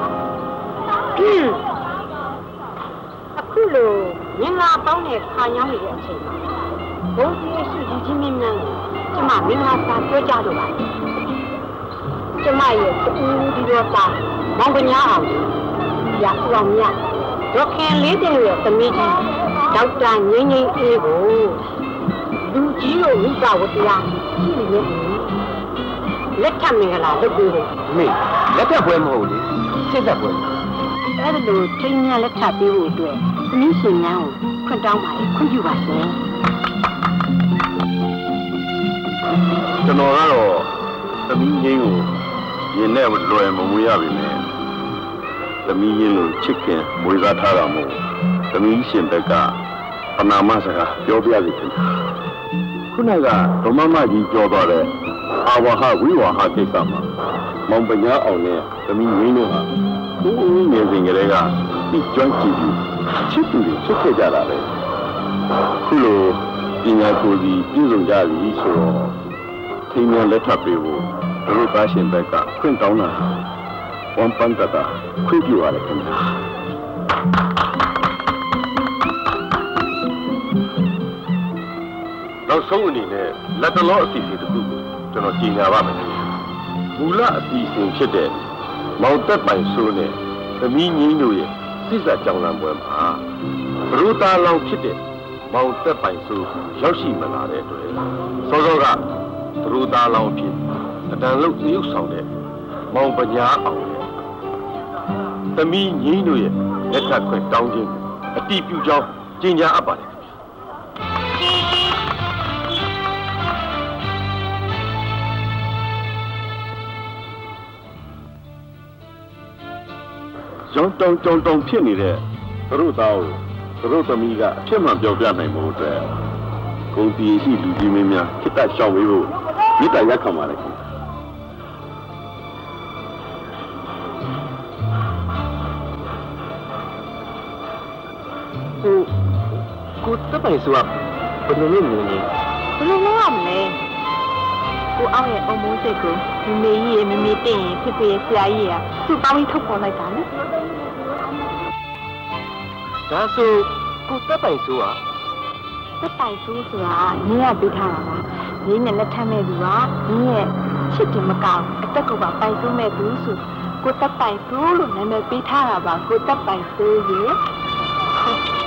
အခုလိုငင်္ဂလာပေါင်းတဲ့ခါညောင်းနေတဲ့အချိန်မှာဘုန်းကြီးရဲ့ရှိကြီးမြင့်မြတ်ကိုကျမမင်္ဂလာစာပြောကြတော့ပါကျမရဲ့တူဒီတော့ပါမောင်ကညာအောင်ရအောင်မြတ်ဒေါခင်လေးတဲ့ရဲ့သမီးကြီးဒေါက်တာငင်းငင်းအေးကိုလူကြီးတို့မိဘဝတရားရှိနေလက်ထမင်္ဂလာလုပ်ပြီးတယ်မေလက်ထပွဲမဟုတ်လေစစ်သက်ပွဲအဲ့ဒါလိုထိန်းညာလက်ထပေးဖို့အတွက်သမီးရှင်များကိုခွခွင့်တောင်းပါလေခွင့်ပြုပါရှင်ကျွန်တော်ကတော့သမီးရင်းကိုရင်နဲ့လွယ်မမွေးရပြီနဲ့သမီးရင်းကိုချစ်ခင်မွေးစားထားတာမို့သမီးရှင်ဘက်ကပနာမစကားပြောပြစီခင်ဗျာခုနကဓမ္မမကြီးပြောသွားတဲ့အာဝဟဝိဝါဟကိစ္စမှာမောင်ပညာအောင်နဲ့သမီးရင်းတို့ဟာဦးငယ်စဉ်ကလေးကဒီကျွမ်းကျင်ပြီးချစ်သူတွေချစ်ခဲ့ကြတာပဲခုလိုပညာကိုယ်စီပြည့်စုံကြပြီဆိုတော့ထိန်းများလက်ထပ်ပေးဖို့တို့သားရှင်ဘက်ကခွင့်တောင်းတာဝန်ပန်းတတာခွင့်ပြုရတယ်ခင်ဗျာနောက်ဆုံးအနေနဲ့လက်တလောအစီအစဉ်တစ်ခုကိုကျွန်တော်ကြီးညာပါမယ်မူလအစီအစဉ်ဖြစ်တဲ့မောင်သက်ပိုင်ဆိုးနဲ့သမီးငင်းတို့ရဲ့စိစကြောင်လံပွဲမှာဘရုသားလောင်ဖြစ်တဲ့မောင်သက်ပိုင်ဆိုးရောက်ရှိမလာတဲ့အတွက်စောစောကဘရုသားလောင်ဖြစ်အတန်လုံးသရုပ်ဆောင်တဲ့မောင်ပညာအောင်နဲ့သမီးငင်းတို့ရဲ့လက်ထပ်ခွင့်တောင်းခြင်းအတိပြုကြောင်းကြေညာအပ်ပါတယ်ကြောင်းတောင်းဖြစ်နေတဲ့သူတို့သားကိုသူတို့သမီးကအဖြစ်မှန်ပြောပြနိုင်မှုအတွက်ဂုံတီရှိလူကြီးမင်းများခိတ္တရှောင်ပေးဖို့မြစ်တာရက်ခံပါလေကိုတပ်ပိုင်ဆိုတာဘယ်လိုလုပ်နေလဲဘယ်လိုလုပ်ရမလဲကိုအောင်ရဲ့အုံမိုးစိတ်ကိုမမေကြီးရဲ့မမေတင့်ရင်ဖြစ်ဖြစ်ဆရာကြီးကသူ့ပေါင်းပြီးထုတ်ပေါ်လိုက်တာလေဒါဆိုကိုတပ်ပိုင်ဆိုတာတပ်ပိုင်ဆိုတာနင်းကပေးထားတာပါနင်းနဲ့လက်ထပ်မဲ့သူကနင်းရဲ့ချစ်တယ်မကောင်းအတက်ကိုပါပိုင်ဆိုးမဲ့သူဆိုကိုတပ်ပိုင်ဆိုလို့နာမည်ပေးထားတာပါကိုတပ်ပိုင်ဆိုရေ